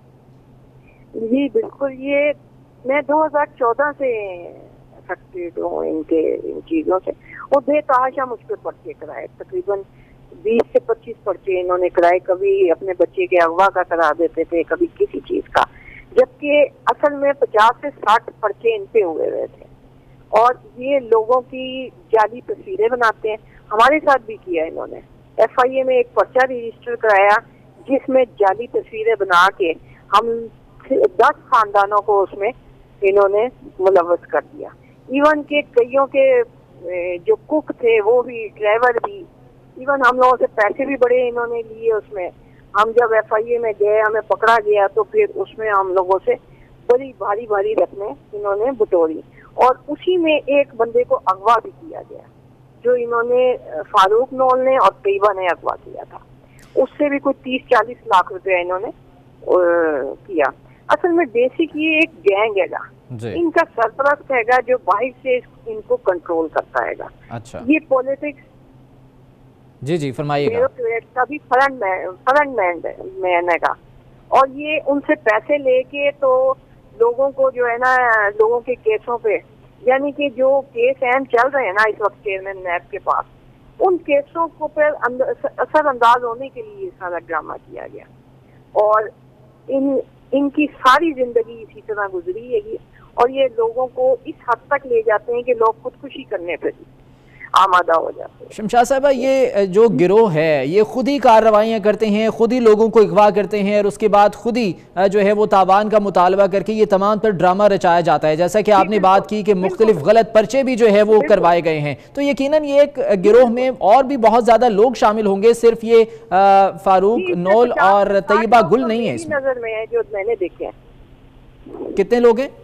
जी बिल्कुल, ये मैं 2014 से अफेक्टेड हूँ इन चीज़ों से और बेतहाशा मुझ पर पर्चे कराए, तकरीबन 20 से 25 पर्चे इन्होंने कराए। कभी अपने बच्चे के अगवा का करा देते थे, कभी किसी चीज़ का, जबकि असल में 50 से 60 पर्चे इन पे हुए थे और ये लोगों की जाली तस्वीरें बनाते हैं। हमारे साथ भी किया इन्होंने। FIA में एक पर्चा रजिस्टर कराया जिसमें जाली तस्वीरें बना के हम 10 खानदानों को उसमें इन्होंने मुलव्वस कर दिया। इवन के कईयों के जो कुक थे वो भी, ड्राइवर भी, इवन हम लोगों से पैसे भी बड़े इन्होंने लिए उसमें। हम जब FIA में गए, हमें पकड़ा गया तो फिर उसमें हम लोगों से बड़ी भारी भारी रकमें इन्होंने बटोरी और उसी में एक बंदे को अगवा भी किया गया जो इन्होंने फारूक नोल ने और तैयबा ने अगवा किया था। उससे भी कोई 30-40 लाख रुपया इन्होंने किया। असल में बेसिक ये एक गैंग हैगा, इनका सरपरस्त हैगा जो बाहर से इनको कंट्रोल करता हैगा। अच्छा। ये पॉलिटिक्स जी फरमाइएगा। तभी फ्रंट मैन हैगा और ये उनसे पैसे लेके तो लोगों को जो है ना, लोगों के केसों पे, यानी कि जो केस अहम चल रहे हैं ना इस वक्त चेयरमैन नैब के पास, उन केसों को पर असर अंदाज होने के लिए सारा ड्रामा किया गया और इनकी सारी जिंदगी इसी तरह गुजरी है और ये लोगों को इस हद तक ले जाते हैं कि लोग खुदकुशी करने पर। आमादा हो जाते हैं। शमशाद साहबा, ये जो गिरोह है ये खुद ही कार्रवाइयाँ करते हैं, खुद ही लोगों को अगवा करते हैं और उसके बाद खुद ही जो है वो तावान का मुतालबा करके ये तमाम पर ड्रामा रचाया जाता है, जैसा कि आपने बात की कि मुख्तलिफ गलत पर्चे भी जो है वो करवाए गए हैं। तो यकीनन ये एक गिरोह में और भी बहुत ज़्यादा लोग शामिल होंगे, सिर्फ ये फारूक, नौल और तैयबा गुल नहीं है इसमें। नजर में है जो मैंने देखे हैं। कितने लोग हैं?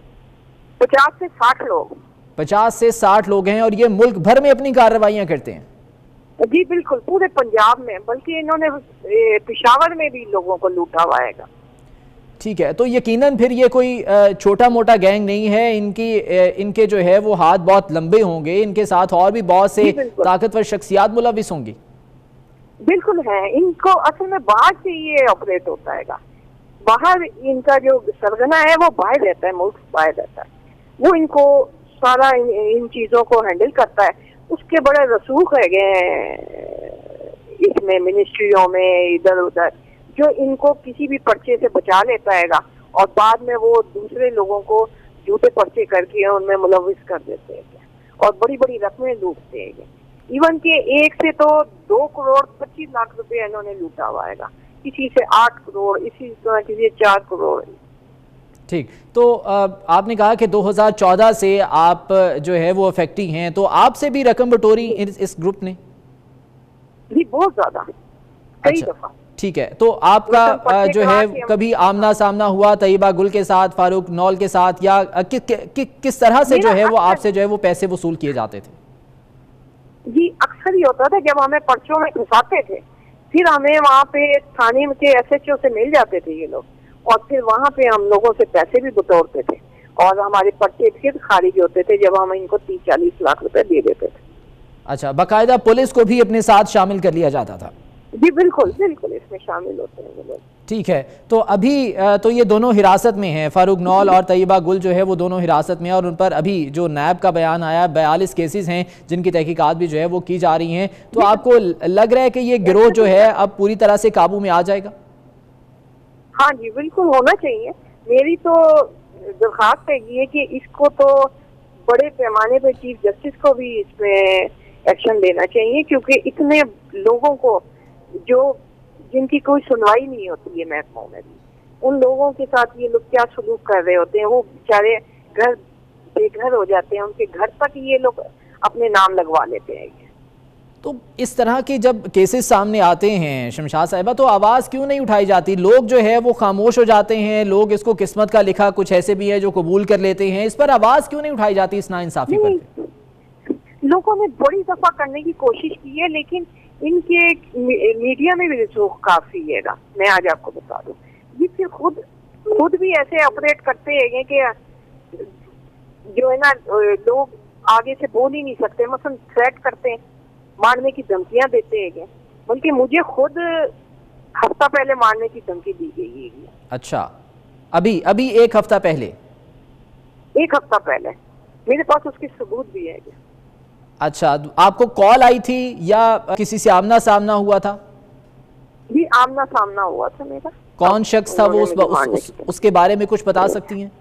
50 से 60 लोग। 50 से 60 लोग हैं और ये मुल्क भर में अपनी कार्रवाइयाँ करते हैं? जी बिल्कुल, पूरे पंजाब में, बल्कि इन्होंने पेशावर में भी लोगों को लूटा हुआ है। ठीक है, तो यकीनन फिर ये कोई छोटा मोटा गैंग नहीं है, इनके जो है वो हाथ बहुत लंबे होंगे, इनके साथ और भी बहुत से ताकतवर शख्सियात मुलविस होंगी। बिल्कुल है, इनको असल में बाहर से ये ऑपरेट होता है। बाहर इनका जो सरगना है वो बाहर रहता है, मुल्क बाहर रहता है, वो इनको सारा इन चीजों को हैंडल करता है। उसके बड़े रसूख है गए इसमें, मिनिस्ट्रियों में इधर उधर, जो इनको किसी भी पर्चे से बचा लेता है और बाद में वो दूसरे लोगों को झूठे पर्चे करके उनमें मुलविस कर देते हैं और बड़ी बड़ी रकमें लूटते हैं। इवन के एक से तो 2 करोड़ 25 लाख रुपए इन्होंने लूटा हुआ है, किसी से 8 करोड़, इसी तरह किसी से 4 करोड़। ठीक, तो आपने कहा कि 2014 से आप जो है वो अफेक्टी हैं, तो आपसे भी रकम बटोरी इस ग्रुप ने? जी बहुत ज्यादा, कई दफा। ठीक है, तो आपका जो है कभी आमना सामना हुआ तैयबा गुल के साथ, फारूक नौल के साथ, या किस तरह से जो है वो आपसे जो है वो पैसे वसूल किए जाते थे? जी अक्सर ही होता था, जब हमें पर्चों में घुसाते थे, फिर हमें वहाँ पे थाने के SHO से मिल जाते थे ये लोग, और फिर वहाँ पे हम लोगों से पैसे भी बटोरते थे और हमारे पर्चे फिर खारिज होते थे जब हम इनको 30-40 लाख रुपए दे देते थे। अच्छा, बाकायदा पुलिस को भी अपने साथ शामिल कर लिया जाता था? जी बिल्कुल बिल्कुल, इसमें शामिल होते हैं वो लोग। ठीक है, तो अभी तो ये दोनों हिरासत में हैं, फारूक नौल और तैयबा गुल जो है वो दोनों हिरासत में हैं, और उन पर अभी जो NAB का बयान आया 42 केसेस हैं जिनकी तहकीकात भी जो है वो की जा रही हैं। तो आपको लग रहा है कि ये गिरोह जो है अब पूरी तरह से काबू में आ जाएगा? हाँ जी बिल्कुल, होना चाहिए। मेरी तो दरख्वास्त है ये कि इसको तो बड़े पैमाने पर चीफ जस्टिस को भी इसमें एक्शन लेना चाहिए, क्योंकि इतने लोगों को जिनकी कोई सुनवाई नहीं होती है महकमों में भी, उन लोगों के साथ ये लोग क्या सलूक कर रहे होते हैं। वो बेचारे घर बेघर हो जाते हैं, उनके घर तक ये लोग अपने नाम लगवा लेते हैं। तो इस तरह के जब केसेस सामने आते हैं शमशाद साहिबा, तो आवाज़ क्यों नहीं उठाई जाती? लोग जो है वो खामोश हो जाते हैं, लोग इसको किस्मत का लिखा, कुछ ऐसे भी है जो कबूल कर लेते हैं, इस पर आवाज़ क्यों नहीं उठाई जाती इस नाइंसाफी पर? लोगों ने बड़ी दफा करने की कोशिश की है, लेकिन इनके मीडिया में भी रसूख काफी है। मैं आज आपको बता दूं, ये फिर खुद भी ऐसे ऑपरेट करते हैं कि जो है ना, लोग आगे से बोल ही नहीं सकते। मसलन थ्रेट करते हैं, मारने की धमकियां देते हैं, बल्कि मुझे खुद हफ्ता पहले मारने की धमकी दी गई है। अच्छा, अभी एक हफ्ता पहले? एक हफ्ता पहले मेरे पास उसकी सबूत भी है। अच्छा, आपको कॉल आई थी या किसी से आमना सामना हुआ था? जी आमना सामना हुआ था मेरा। कौन शख्स था वो, उसके बारे में कुछ बता सकती हैं?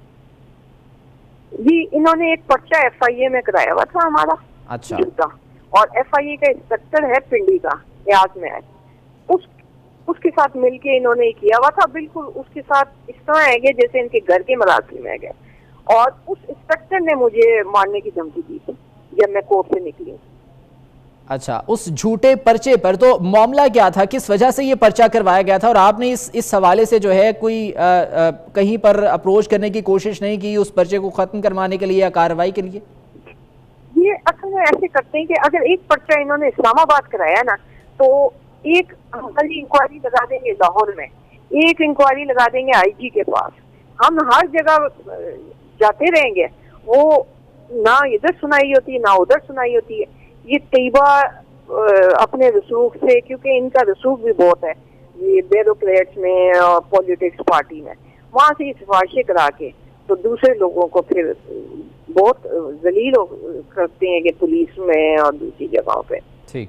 जी इन्होंने एक पर्चा FIA में कराया हुआ था हमारा। अच्छा। और FIA का इंस्पेक्टर है पिंडी का, याद में है, उसके साथ मिलके इन्होंने किया हुआ था। बिल्कुल उसके साथ इस तरह है कि जैसे इनके घर के मरासिम में गए, और उस इंस्पेक्टर ने मुझे मारने की धमकी दी थी जब मैं कोर्ट से निकली। अच्छा, उस झूठे पर्चे पर तो मामला क्या था, किस वजह से ये पर्चा करवाया गया था, और आपने इस हवाले से जो है कोई कहीं पर अप्रोच करने की कोशिश नहीं की उस पर्चे को खत्म करवाने के लिए या कार्रवाई के लिए? ये असल में ऐसे करते हैं कि अगर एक पर्चा इन्होंने इस्लामाबाद कराया ना, तो एक हमारी इंक्वायरी लगा देंगे लाहौर में, एक इंक्वायरी लगा देंगे IG के पास, हम हर जगह जाते रहेंगे, वो ना इधर सुनाई होती है ना उधर सुनाई होती है। ये तैयबा अपने रसूख से, क्योंकि इनका रसूख भी बहुत है ये ब्यूरोक्रेट्स में और पॉलिटिक्स पार्टी में, वहाँ से सिफारिशें करा के तो दूसरे लोगों को फिर बहुत जलील करते हैं कि पुलिस में और दूसरी जगहों पे। ठीक,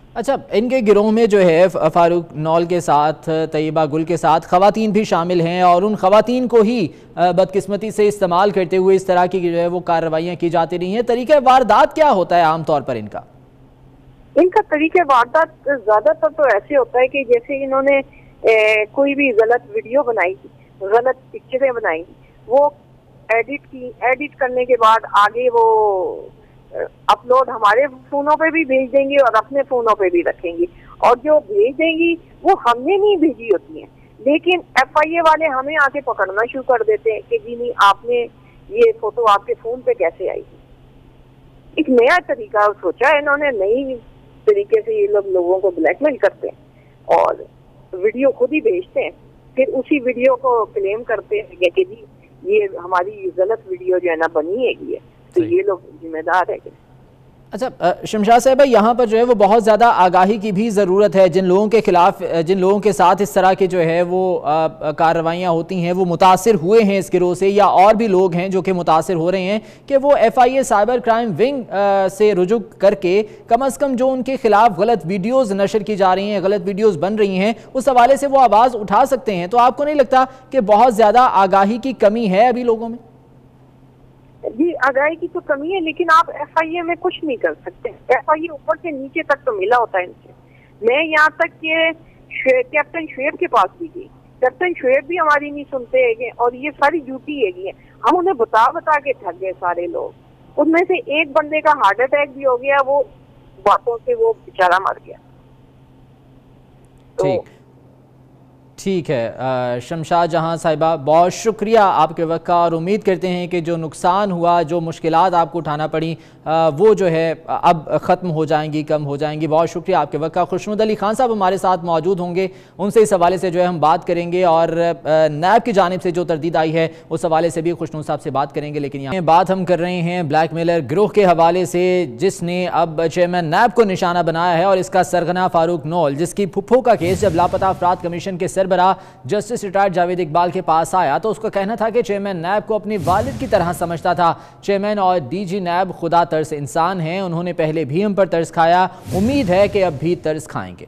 अच्छा, इनके गिरोह में जो है फारूक नौल के साथ, तैयबा गुल के साथ ख़वातीन भी शामिल हैं और उन ख़वातीन को ही बदकिस्मती से इस्तेमाल करते हुए इस तरह की जो है वो कार्रवाइयाँ की जाती रही हैं। तरीक़ा वारदात क्या होता है आम तौर पर इनका? इनका तरीके वारदात ज्यादातर तो ऐसे होता है कि जैसे इन्होंने कोई भी गलत वीडियो बनाई, गलत पिक्चरें बनाई, वो एडिट करने के बाद आगे वो अपलोड हमारे फोनों पे भी भेज देंगे और अपने फोनों पे भी रखेंगे, और जो भेज देंगी वो हमने नहीं भेजी होती हैं, लेकिन FIA वाले हमें आके पकड़ना शुरू कर देते हैं कि जी नहीं, आपने ये फोटो आपके फोन पे कैसे आई। एक नया तरीका सोचा है इन्होंने, नई तरीके से ये लोग लोगों को ब्लैकमेल करते हैं और वीडियो खुद ही भेजते हैं, फिर उसी वीडियो को क्लेम करते हैं कि जी ये हमारी गलत वीडियो जो है ना बनी है, तो ये लोग जिम्मेदार है। अच्छा शमशाद साहिबा, यहाँ पर जो है वो बहुत ज़्यादा आगाही की भी ज़रूरत है। जिन लोगों के ख़िलाफ़, जिन लोगों के साथ इस तरह के जो है वो कार्रवाइयाँ होती हैं, वो मुतासिर हुए हैं इस गिरोह से, या और भी लोग हैं जो कि मुतासिर हो रहे हैं, कि वो FIA साइबर क्राइम विंग से रुजू करके कम से कम जो उनके ख़िलाफ़ गलत वीडियोज़ नशर की जा रही हैं, गलत वीडियोज़ बन रही हैं, उस हवाले से वो आवाज़ उठा सकते हैं। तो आपको नहीं लगता कि बहुत ज़्यादा आगाही की कमी है अभी लोगों में? जी, आगाही की तो कमी है, लेकिन आप FIA में कुछ नहीं कर सकते। FIA ऊपर से नीचे तक तो मिला होता है इनसे। मैं यहाँ तक कि कैप्टन शुएब के पास भी गई, कैप्टन शुएब भी हमारी नहीं सुनते है, और ये सारी ड्यूटी है। हम उन्हें बता के थक गए सारे लोग। उनमें से एक बंदे का हार्ट अटैक भी हो गया, वो बातों से वो बेचारा मर गया। तो ठीक है शमशाद जहां साहिबा, बहुत शुक्रिया आपके वक्त का, और उम्मीद करते हैं कि जो नुकसान हुआ, जो मुश्किलात आपको उठाना पड़ी, वो जो है अब ख़त्म हो जाएंगी, कम हो जाएंगी। बहुत शुक्रिया आपके वक्त का। खुशनुद अली खान साहब हमारे साथ मौजूद होंगे, उनसे इस हवाले से जो है हम बात करेंगे, और NAB की जानिब से जो तरदीद आई है उस हवाले से भी खुशनुद साहब से बात करेंगे। लेकिन यहाँ बात हम कर रहे हैं ब्लैकमेलर गिरोह के हवाले से, जिसने अब चेयरमैन NAB को निशाना बनाया है, और इसका सरगना फारूक नौल, जिसकी फुफ्फो का केस जब लापता अफराद कमीशन के सरबराह जस्टिस रिटायर्ड जावेद इकबाल के पास आया तो उसका कहना था कि चेयरमैन NAB को अपने वालिद की तरह समझता था। चेयरमैन और DG NAB खुदा तर्स इंसान हैं, उन्होंने पहले भी हम पर तर्स खाया, उम्मीद है कि अब भी तर्स खाएंगे।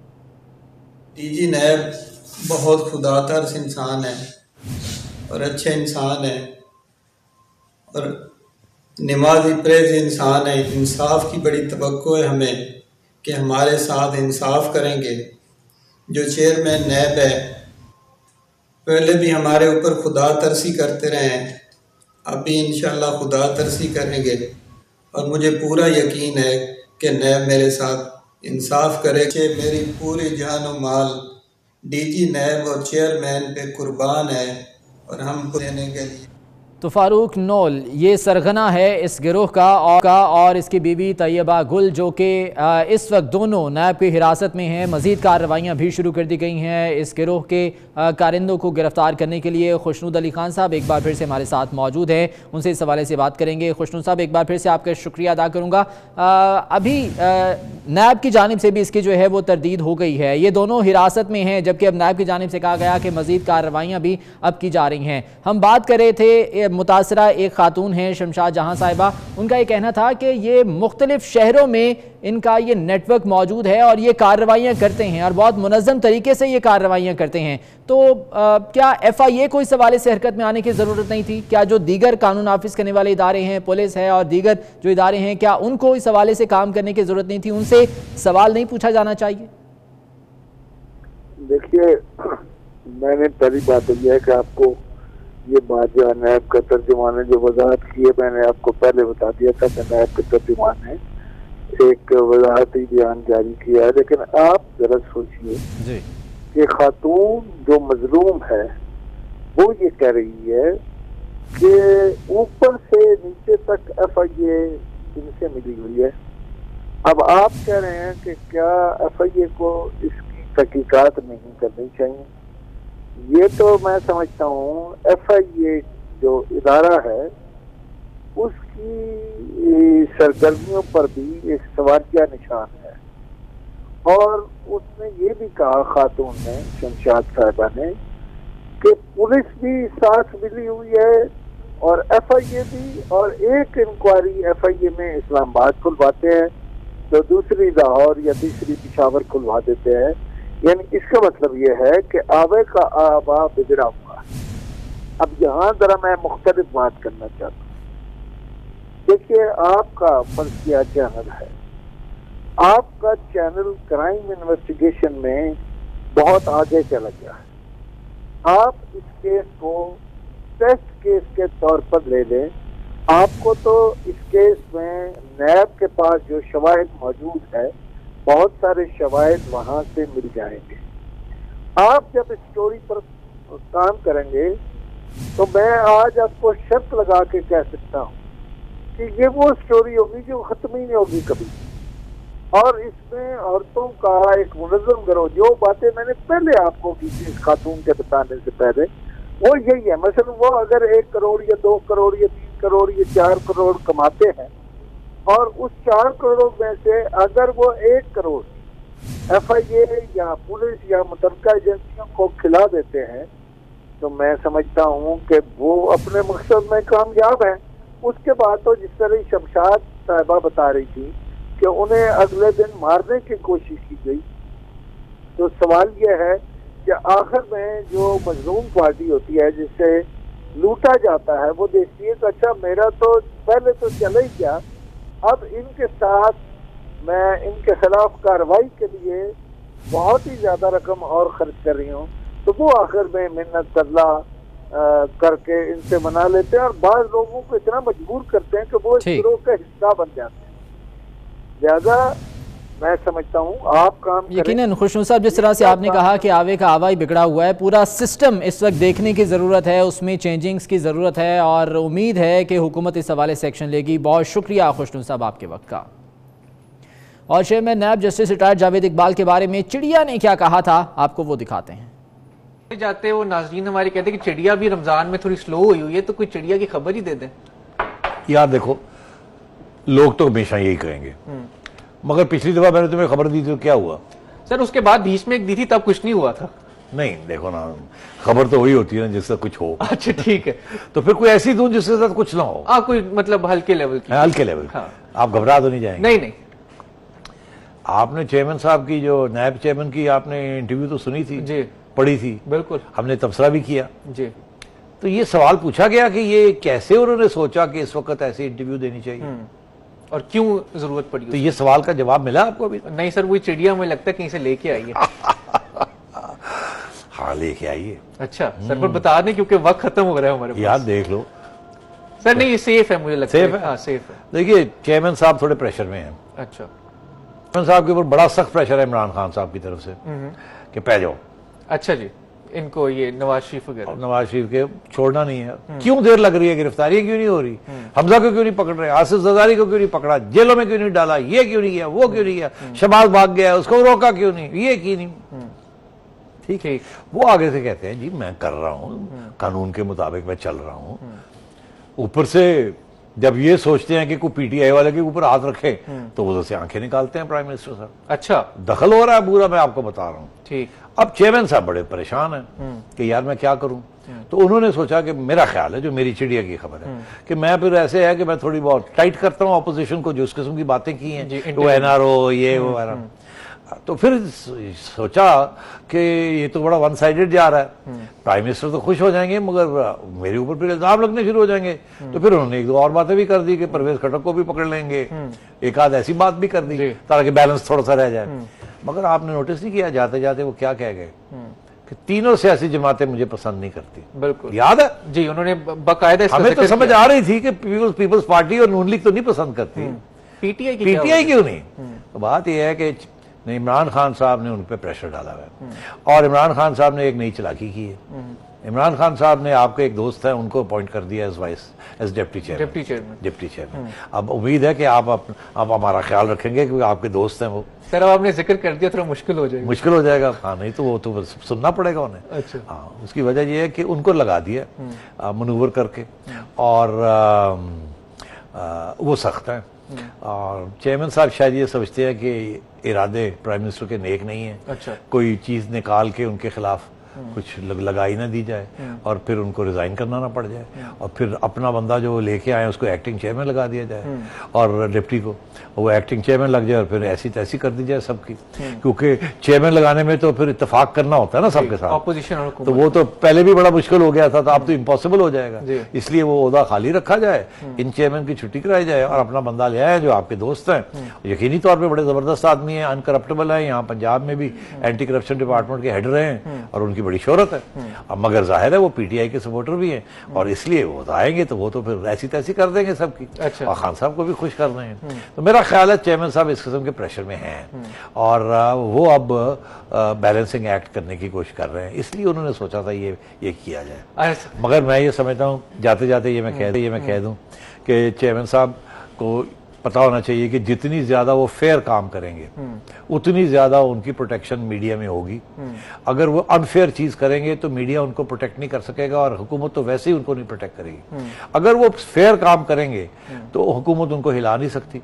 DG NAB बहुत खुदा तर्स इंसान है और अच्छे इंसान है और नमाज़ी परहेज़ इंसान है। इंसाफ की बड़ी तवक्को है हमें कि हमारे साथ इंसाफ करेंगे। जो चेयरमैन NAB है, पहले भी हमारे ऊपर खुदा तरसी करते रहे हैं, अब भी इंशाअल्लाह खुदा तरसी करेंगे, और मुझे पूरा यकीन है कि NAB मेरे साथ इंसाफ करे। मेरी पूरी जान और माल DG NAB और चेयरमैन पे कुर्बान है, और हमको देने के लिए। तो फारूक नौल ये सरगना है इस गिरोह का और इसकी बीवी तैयबा गुल, जो कि इस वक्त दोनों NAB की हिरासत में हैं। मज़ीद कार्रवाइयाँ भी शुरू कर दी गई हैं इस गिरोह के कारिंदों को गिरफ्तार करने के लिए। खुशनुद अली खान साहब एक बार फिर से हमारे साथ मौजूद हैं, उनसे इस हवाले से बात करेंगे। खुशनुद साहब, एक बार फिर से आपका शुक्रिया अदा करूँगा। अभी NAB की जानिब से भी इसकी जो है वो तरदीद हो गई है, ये दोनों हिरासत में हैं, जबकि अब NAB की जानिब से कहा गया कि मज़ीद कार्रवाइयाँ भी अब की जा रही हैं। हम बात कर रहे थे, मुतासरा एक खातून हैं शमशाद जहां साहिबा, उनका ये कहना था कि ये मुख्तलिफ शहरों में इनका ये नेटवर्क मौजूद है और ये कार्रवाइयाँ करते हैं और बहुत मुनज़्ज़म तरीके से ये कार्रवाइयाँ करते हैं। तो क्या FIA को इस हवाले से हरकत में आने की ज़रूरत नहीं थी? क्या जो दीगर कानून नाफिज करने वाले इदारे हैं, पुलिस है और दीगर जो इदारे हैं, क्या उनको इस हवाले से काम करने की ज़रूरत नहीं थी? उनसे सवाल नहीं पूछा जाना चाहिए? देखिए, मैंने पहली बात यह है कि आपको ये बात जो NAB का तर्जुमान ने जो वजाहत की है, मैंने आपको पहले बता दिया था कि NAB के तर्जुमान ने एक वजाहती बयान जारी किया है। लेकिन आप जरा सोचिए कि खातून जो मजलूम है वो ये कह रही है कि ऊपर से नीचे तक FIA इनसे मिली हुई है। अब आप कह रहे हैं कि क्या FIA को इसकी तहकीकात नहीं करनी चाहिए? ये तो मैं समझता हूँ FIA जो इदारा है उसकी सरगर्मियों पर भी एक सवालिया निशान है। और उसने ये भी कहा, खातून ने, शमशाद साहिबा ने, कि पुलिस भी साथ मिली हुई है और FIA भी, और एक इंक्वायरी FIA में इस्लामाबाद खुलवाते हैं تو دوسری لاہور یا تیسری پشاور کھلوا دیتے ہیں. یعنی اس کا مطلب یہ ہے کہ آبے کا آبا بگڑا ہوا ہے. اب یہاں ذرا میں مختلف بات کرنا چاہتا ہوں. دیکھیے آپ کا مرثیہ چینل ہے, آپ کا چینل کرائم انویسٹیگیشن میں بہت آگے چلا گیا ہے. آپ اس کیس کو ٹیسٹ کیس کے طور پر لے لیں. آپ کو تو اس کیس میں نیب کے پاس جو شواہد موجود ہے, بہت سارے شواہد وہاں سے مل جائیں گے. آپ جب اسٹوری پر کام کریں گے تو میں آج آپ کو شرط لگا کے کہہ سکتا ہوں کہ یہ وہ اسٹوری ہوگی جو ختم ہی نہیں ہوگی کبھی. اور اس میں عورتوں کا ایک منظم گروہ, جو باتیں میں نے پہلے آپ کو کی تھی اس خاتون کے بتانے سے پہلے, وہ یہی ہے. مثلا وہ اگر 1 کروڑ یا 2 کروڑ یا 3 کروڑ یا 4 کروڑ کماتے ہیں, اور اس 4 کروڑ میں سے اگر وہ 1 کروڑ FIA یا پولیس یا متعلقہ ایجنسیوں کو کھلا دیتے ہیں, تو میں سمجھتا ہوں کہ وہ اپنے مقصد میں کامیاب ہیں. اس کے بعد تو جس طرح شمشاد صاحبہ بتا رہی تھی کہ انہیں اگلے دن مارنے کی کوشش کی گئی, تو سوال یہ ہے کہ آخر میں جو مظلوم پارٹی ہوتی ہے جس سے لوٹا جاتا ہے, وہ دیکھتی ہے کہ اچھا میرا تو پہلے تو چلا ہی گیا, اب ان کے ساتھ میں ان کے خلاف کارروائی کے لیے بہت ہی زیادہ رقم اور خرچ کر رہی ہوں. تو وہ آخر میں منت اللہ کر کے ان سے منا لیتے ہیں, اور بعض لوگوں کو اتنا مجبور کرتے ہیں کہ وہ اس گروہ کا حصہ بن جاتے ہیں. لہذا میں سمجھتا ہوں آپ کام یقیناً خوشنو صاحب, جس طرح سے آپ نے کہا کہ آوے کا آوا ہی بگڑا ہوا ہے, پورا سسٹم اس وقت دیکھنے کی ضرورت ہے, اس میں چینجنگز کی ضرورت ہے, اور امید ہے کہ حکومت اس حوالے سے ایکشن لے گی. بہت شکریہ خوشنو صاحب آپ کے وقت کا. اور chairman NAB justice retired Javed Iqbal کے بارے میں چڑیا نے کیا کہا تھا, آپ کو وہ دکھاتے ہیں. جاتے وہ ناظرین ہمارے کہتے ہیں کہ چڑیا بھی رمضان میں تھوڑی سلو ہوئی ہے, تو کوئی چڑیا کی خبر ہی دے دیں. یار دیکھو, لوگ تو ہمیشہ یہی کہیں گے, مگر پچھلی دفعہ میں نے تمہیں خبر دی تھی تو کیا ہوا سر؟ اس کے بعد بیچ میں ایک دی تھی, تب کچھ نہیں ہوا تھا. نہیں دیکھو نا, خبر تو وہی ہوتی ہے نا جس سے کچھ ہو. اچھا ٹھیک ہے, تو پھر کوئی ایسی دوں جس کے ساتھ کچھ نہ ہو. کوئی مطلب ہلکے لیول کی. ہلکے لیول. آپ گھبرا تو نہیں جائیں گے؟ نہیں. آپ نے چیئرمین صاحب کی, جو نیب چیئرمین کی آپ نے انٹرویو تو سنی تھی, جی پڑھی تھی, بالکل, ہم نے تبصرہ بھی کیا. جی. تو یہ سوال پوچھا گیا کہ یہ کیسے انہوں نے سوچا کہ اس وقت ایسی انٹرویو دینی چاہیے, اور کیوں ضرورت پڑی؟ تو یہ سوال کا جواب ملا آپ کو ابھی؟ نہیں سر, وہی چڑیا مجھے لگتا ہے کہیں سے لے کے آئیے. ہاں لے کے آئیے. اچھا سر, پر بتا دیں کیونکہ وقت ختم ہو رہا ہے ہمارے پاس. یاد دیکھ لو سر. نہیں یہ سیف ہے مجھے لگتا ہے. ہاں سیف ہے. دیکھیے چیئرمین صاحب تھوڑے پریشر میں ہیں. اچھا. چیئرمین صاحب کے اوپر بڑا سخت پریشر ہے عمران خان صاحب کی طرف سے کہ پہ جاؤ. اچھا جی, ان کو یہ نواز شریف وغیرہ, نواز شریف کے چھوڑنا نہیں ہے. کیوں دیر لگ رہی ہے, گرفتاریاں کیوں نہیں ہو رہی, حمزہ کو کیوں نہیں پکڑ رہے, آصف زرداری کو کیوں نہیں پکڑا, جیلوں میں کیوں نہیں ڈالا, یہ کیوں نہیں کیا, وہ کیوں نہیں کیا, شہباز بھاگ گیا اس کو روکا کیوں نہیں, یہ کی نہیں. ٹھیک ہے, وہ آگے سے کہتے ہیں جی میں کر رہا ہوں, قانون کے مطابق میں چل رہا ہوں. اوپر سے جب یہ سوچتے ہیں کہ کوئی پی ٹی آئی والے کے اوپر ہاتھ رکھے تو وہ سے آنکھیں نکالتے ہیں پرائم منسٹر صاحب. اچھا, دخل ہو رہا ہے پورا, میں آپ کو بتا رہا ہوں. ٹھیک. اب چیئرمین صاحب بڑے پریشان ہیں کہ یار میں کیا کروں. تو انہوں نے سوچا کہ میرا خیال ہے, جو میری چڑیا کی خبر ہے, کہ میں پھر ایسے ہے کہ میں تھوڑی بہت ٹائٹ کرتا ہوں اپوزیشن کو, جو اس قسم کی باتیں کی ہیں, وہ NRO یہ وہ وغیرہ. تو پھر سوچا کہ یہ تو بڑا ون سائیڈڈ جا رہا ہے, پرائم منسٹر تو خوش ہو جائیں گے مگر میرے اوپر پھر الزام لگنے شروع ہو جائیں گے. تو پھر انہوں نے 1-2 اور باتیں بھی کر دی کہ پرویز خٹک کو بھی پکڑ لیں گے, ایک آدھ ایسی بات بھی کر دی تاکہ بیلنس تھوڑا سا رہ جائے. مگر آپ نے نوٹس نہیں کیا جاتے جاتے وہ کیا کہہ گئے کہ تینوں سیاسی جماعتیں مجھے پسند نہیں کرتی. بالکل یاد ہے جی, انہوں نے باقاعدہ ہمیں تو سمجھ آ رہی تھی کہ پیپلز پارٹی اور نون لیگ تو نہیں پسند کرتی, پی ٹی آئی کیوں نہیں. تو بات یہ ہے کہ عمران خان صاحب نے ان پہ پریشر ڈالا ہے, اور عمران خان صاحب نے ایک نئی چلاکی کی ہے. عمران خان صاحب نے آپ کے ایک دوست ہیں ان کو اپوائنٹ کر دیا ایز ڈپٹی چیئرمین. اب امید ہے کہ آپ ہمارا خیال رکھیں گے کیونکہ آپ کے دوست ہیں وہ. سر اب آپ نے ذکر کر دیا, تھوڑا مشکل ہو جائے گا. ہاں نہیں تو وہ تو سننا پڑے گا انہیں. اچھا. ہاں اس کی وجہ یہ ہے کہ ان کو لگا دیا منور کر کے, اور وہ سخت ہیں. اور چیئرمین صاحب شاید یہ سمجھتے ہیں کہ ارادے پرائم منسٹر کے نیک نہیں ہیں. اچھا. کوئی چیز نکال کے ان کے خلاف कुछ लगाई ना दी जाए और फिर उनको रिजाइन करना ना पड़ जाए, और फिर अपना बंदा जो लेके आए उसको एक्टिंग चेयरमैन लगा दिया जाए और डिप्टी को वो एक्टिंग चेयरमैन लग जाए और फिर ऐसी तैसी कर दी जाए सबकी, क्योंकि चेयरमैन लगाने में तो फिर इत्तेफाक करना होता है ना सबके साथ, ऑपोजिशन, तो वो तो पहले भी बड़ा मुश्किल हो गया था, तो अब तो इम्पॉसिबल हो जाएगा। इसलिए वो ओहदा खाली रखा जाए, इन चेयरमैन की छुट्टी कराई जाए और अपना बंदा ले आए जो आपके दोस्त हैं, यकीनी तौर पे बड़े जबरदस्त आदमी हैं, अनकरप्टेबल हैं, यहाँ पंजाब में भी एंटी करप्शन डिपार्टमेंट के हेड रहे हैं और उनकी बड़ी शोहरत है। अब मगर जाहिर है वो पीटीआई के सपोर्टर भी हैं और इसलिए वो आएंगे तो वो तो फिर ऐसी तैसी कर देंगे सबकी, और खान साहब को भी खुश कर रहे हैं। तो मेरा ख्याल है चेयरमैन साहब इस किस्म के प्रेशर में हैं और वो अब बैलेंसिंग एक्ट करने की कोशिश कर रहे हैं, इसलिए उन्होंने सोचा था ये किया जाए। मगर मैं ये समझता हूँ जाते जाते ये मैं कह दूँ कि चेयरमैन साहब को पता होना चाहिए कि जितनी ज्यादा वो फेयर काम करेंगे उतनी ज्यादा उनकी प्रोटेक्शन मीडिया में होगी। अगर वो अनफेयर चीज करेंगे तो मीडिया उनको प्रोटेक्ट नहीं कर सकेगा और हुकूमत तो वैसे ही उनको नहीं प्रोटेक्ट करेगी। अगर वो फेयर काम करेंगे तो हुकूमत उनको हिला नहीं सकती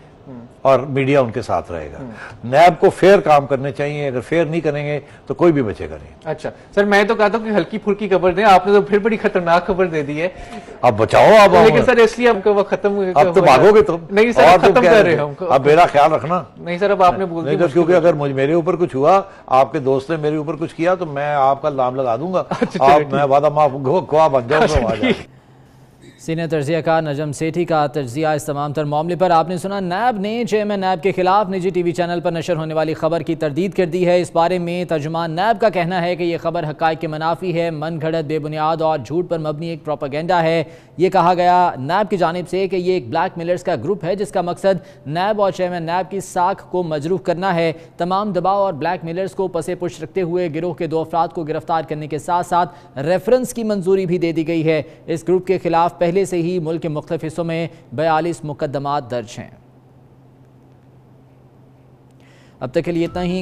और मीडिया उनके साथ रहेगा। नैब को फेयर काम करने चाहिए, अगर फेयर नहीं करेंगे तो कोई भी बचेगा नहीं। अच्छा सर, मैं तो कहता हूँ कि हल्की फुल्की खबर दें, आपने तो फिर बड़ी खतरनाक खबर दे दी है। अब बचाओ आप, लेकिन सर इसलिए हमको वो खत्म, अब तो भागोगे तुम। नहीं सर, खत्म कर रहे हैं। अब मेरा ख्याल रखना। नहीं सर, अब आपने बोल दिया, क्योंकि अगर मेरे ऊपर कुछ हुआ, आपके दोस्त ने मेरे ऊपर कुछ किया तो मैं आपका नाम लगा दूंगा। मैं वादा माफ गवाह बन जाऊंगा। सीनियर तर्जियाकार नजम सेठी का तज्जिया इस तमाम तर मामले पर आपने सुना। नैब ने चेयरमैन नैब के खिलाफ निजी टीवी चैनल पर नशर होने वाली खबर की तरदीद कर दी है। इस बारे में तर्जुमान नैब का कहना है कि यह खबर हक़ाइक़ के मनाफी है, मन घड़त, बेबुनियाद और झूठ पर मबनी एक प्रोपेगेंडा है। ये कहा गया नैब की जानिब से कि ये एक ब्लैक मेलर्स का ग्रुप है जिसका मकसद नैब और चेयरमैन नैब की साख को मजरूह करना है। तमाम दबाव और ब्लैक मेलर्स को पसे पुश रखते हुए गिरोह के 2 अफराद को गिरफ्तार करने के साथ साथ रेफरेंस की मंजूरी भी दे दी गई है। इस ग्रुप के खिलाफ पहले से ही मुल्क के मुख्तलिफ हिस्सों में 42 मुकदमात दर्ज हैं। अब तक के लिए इतना ही।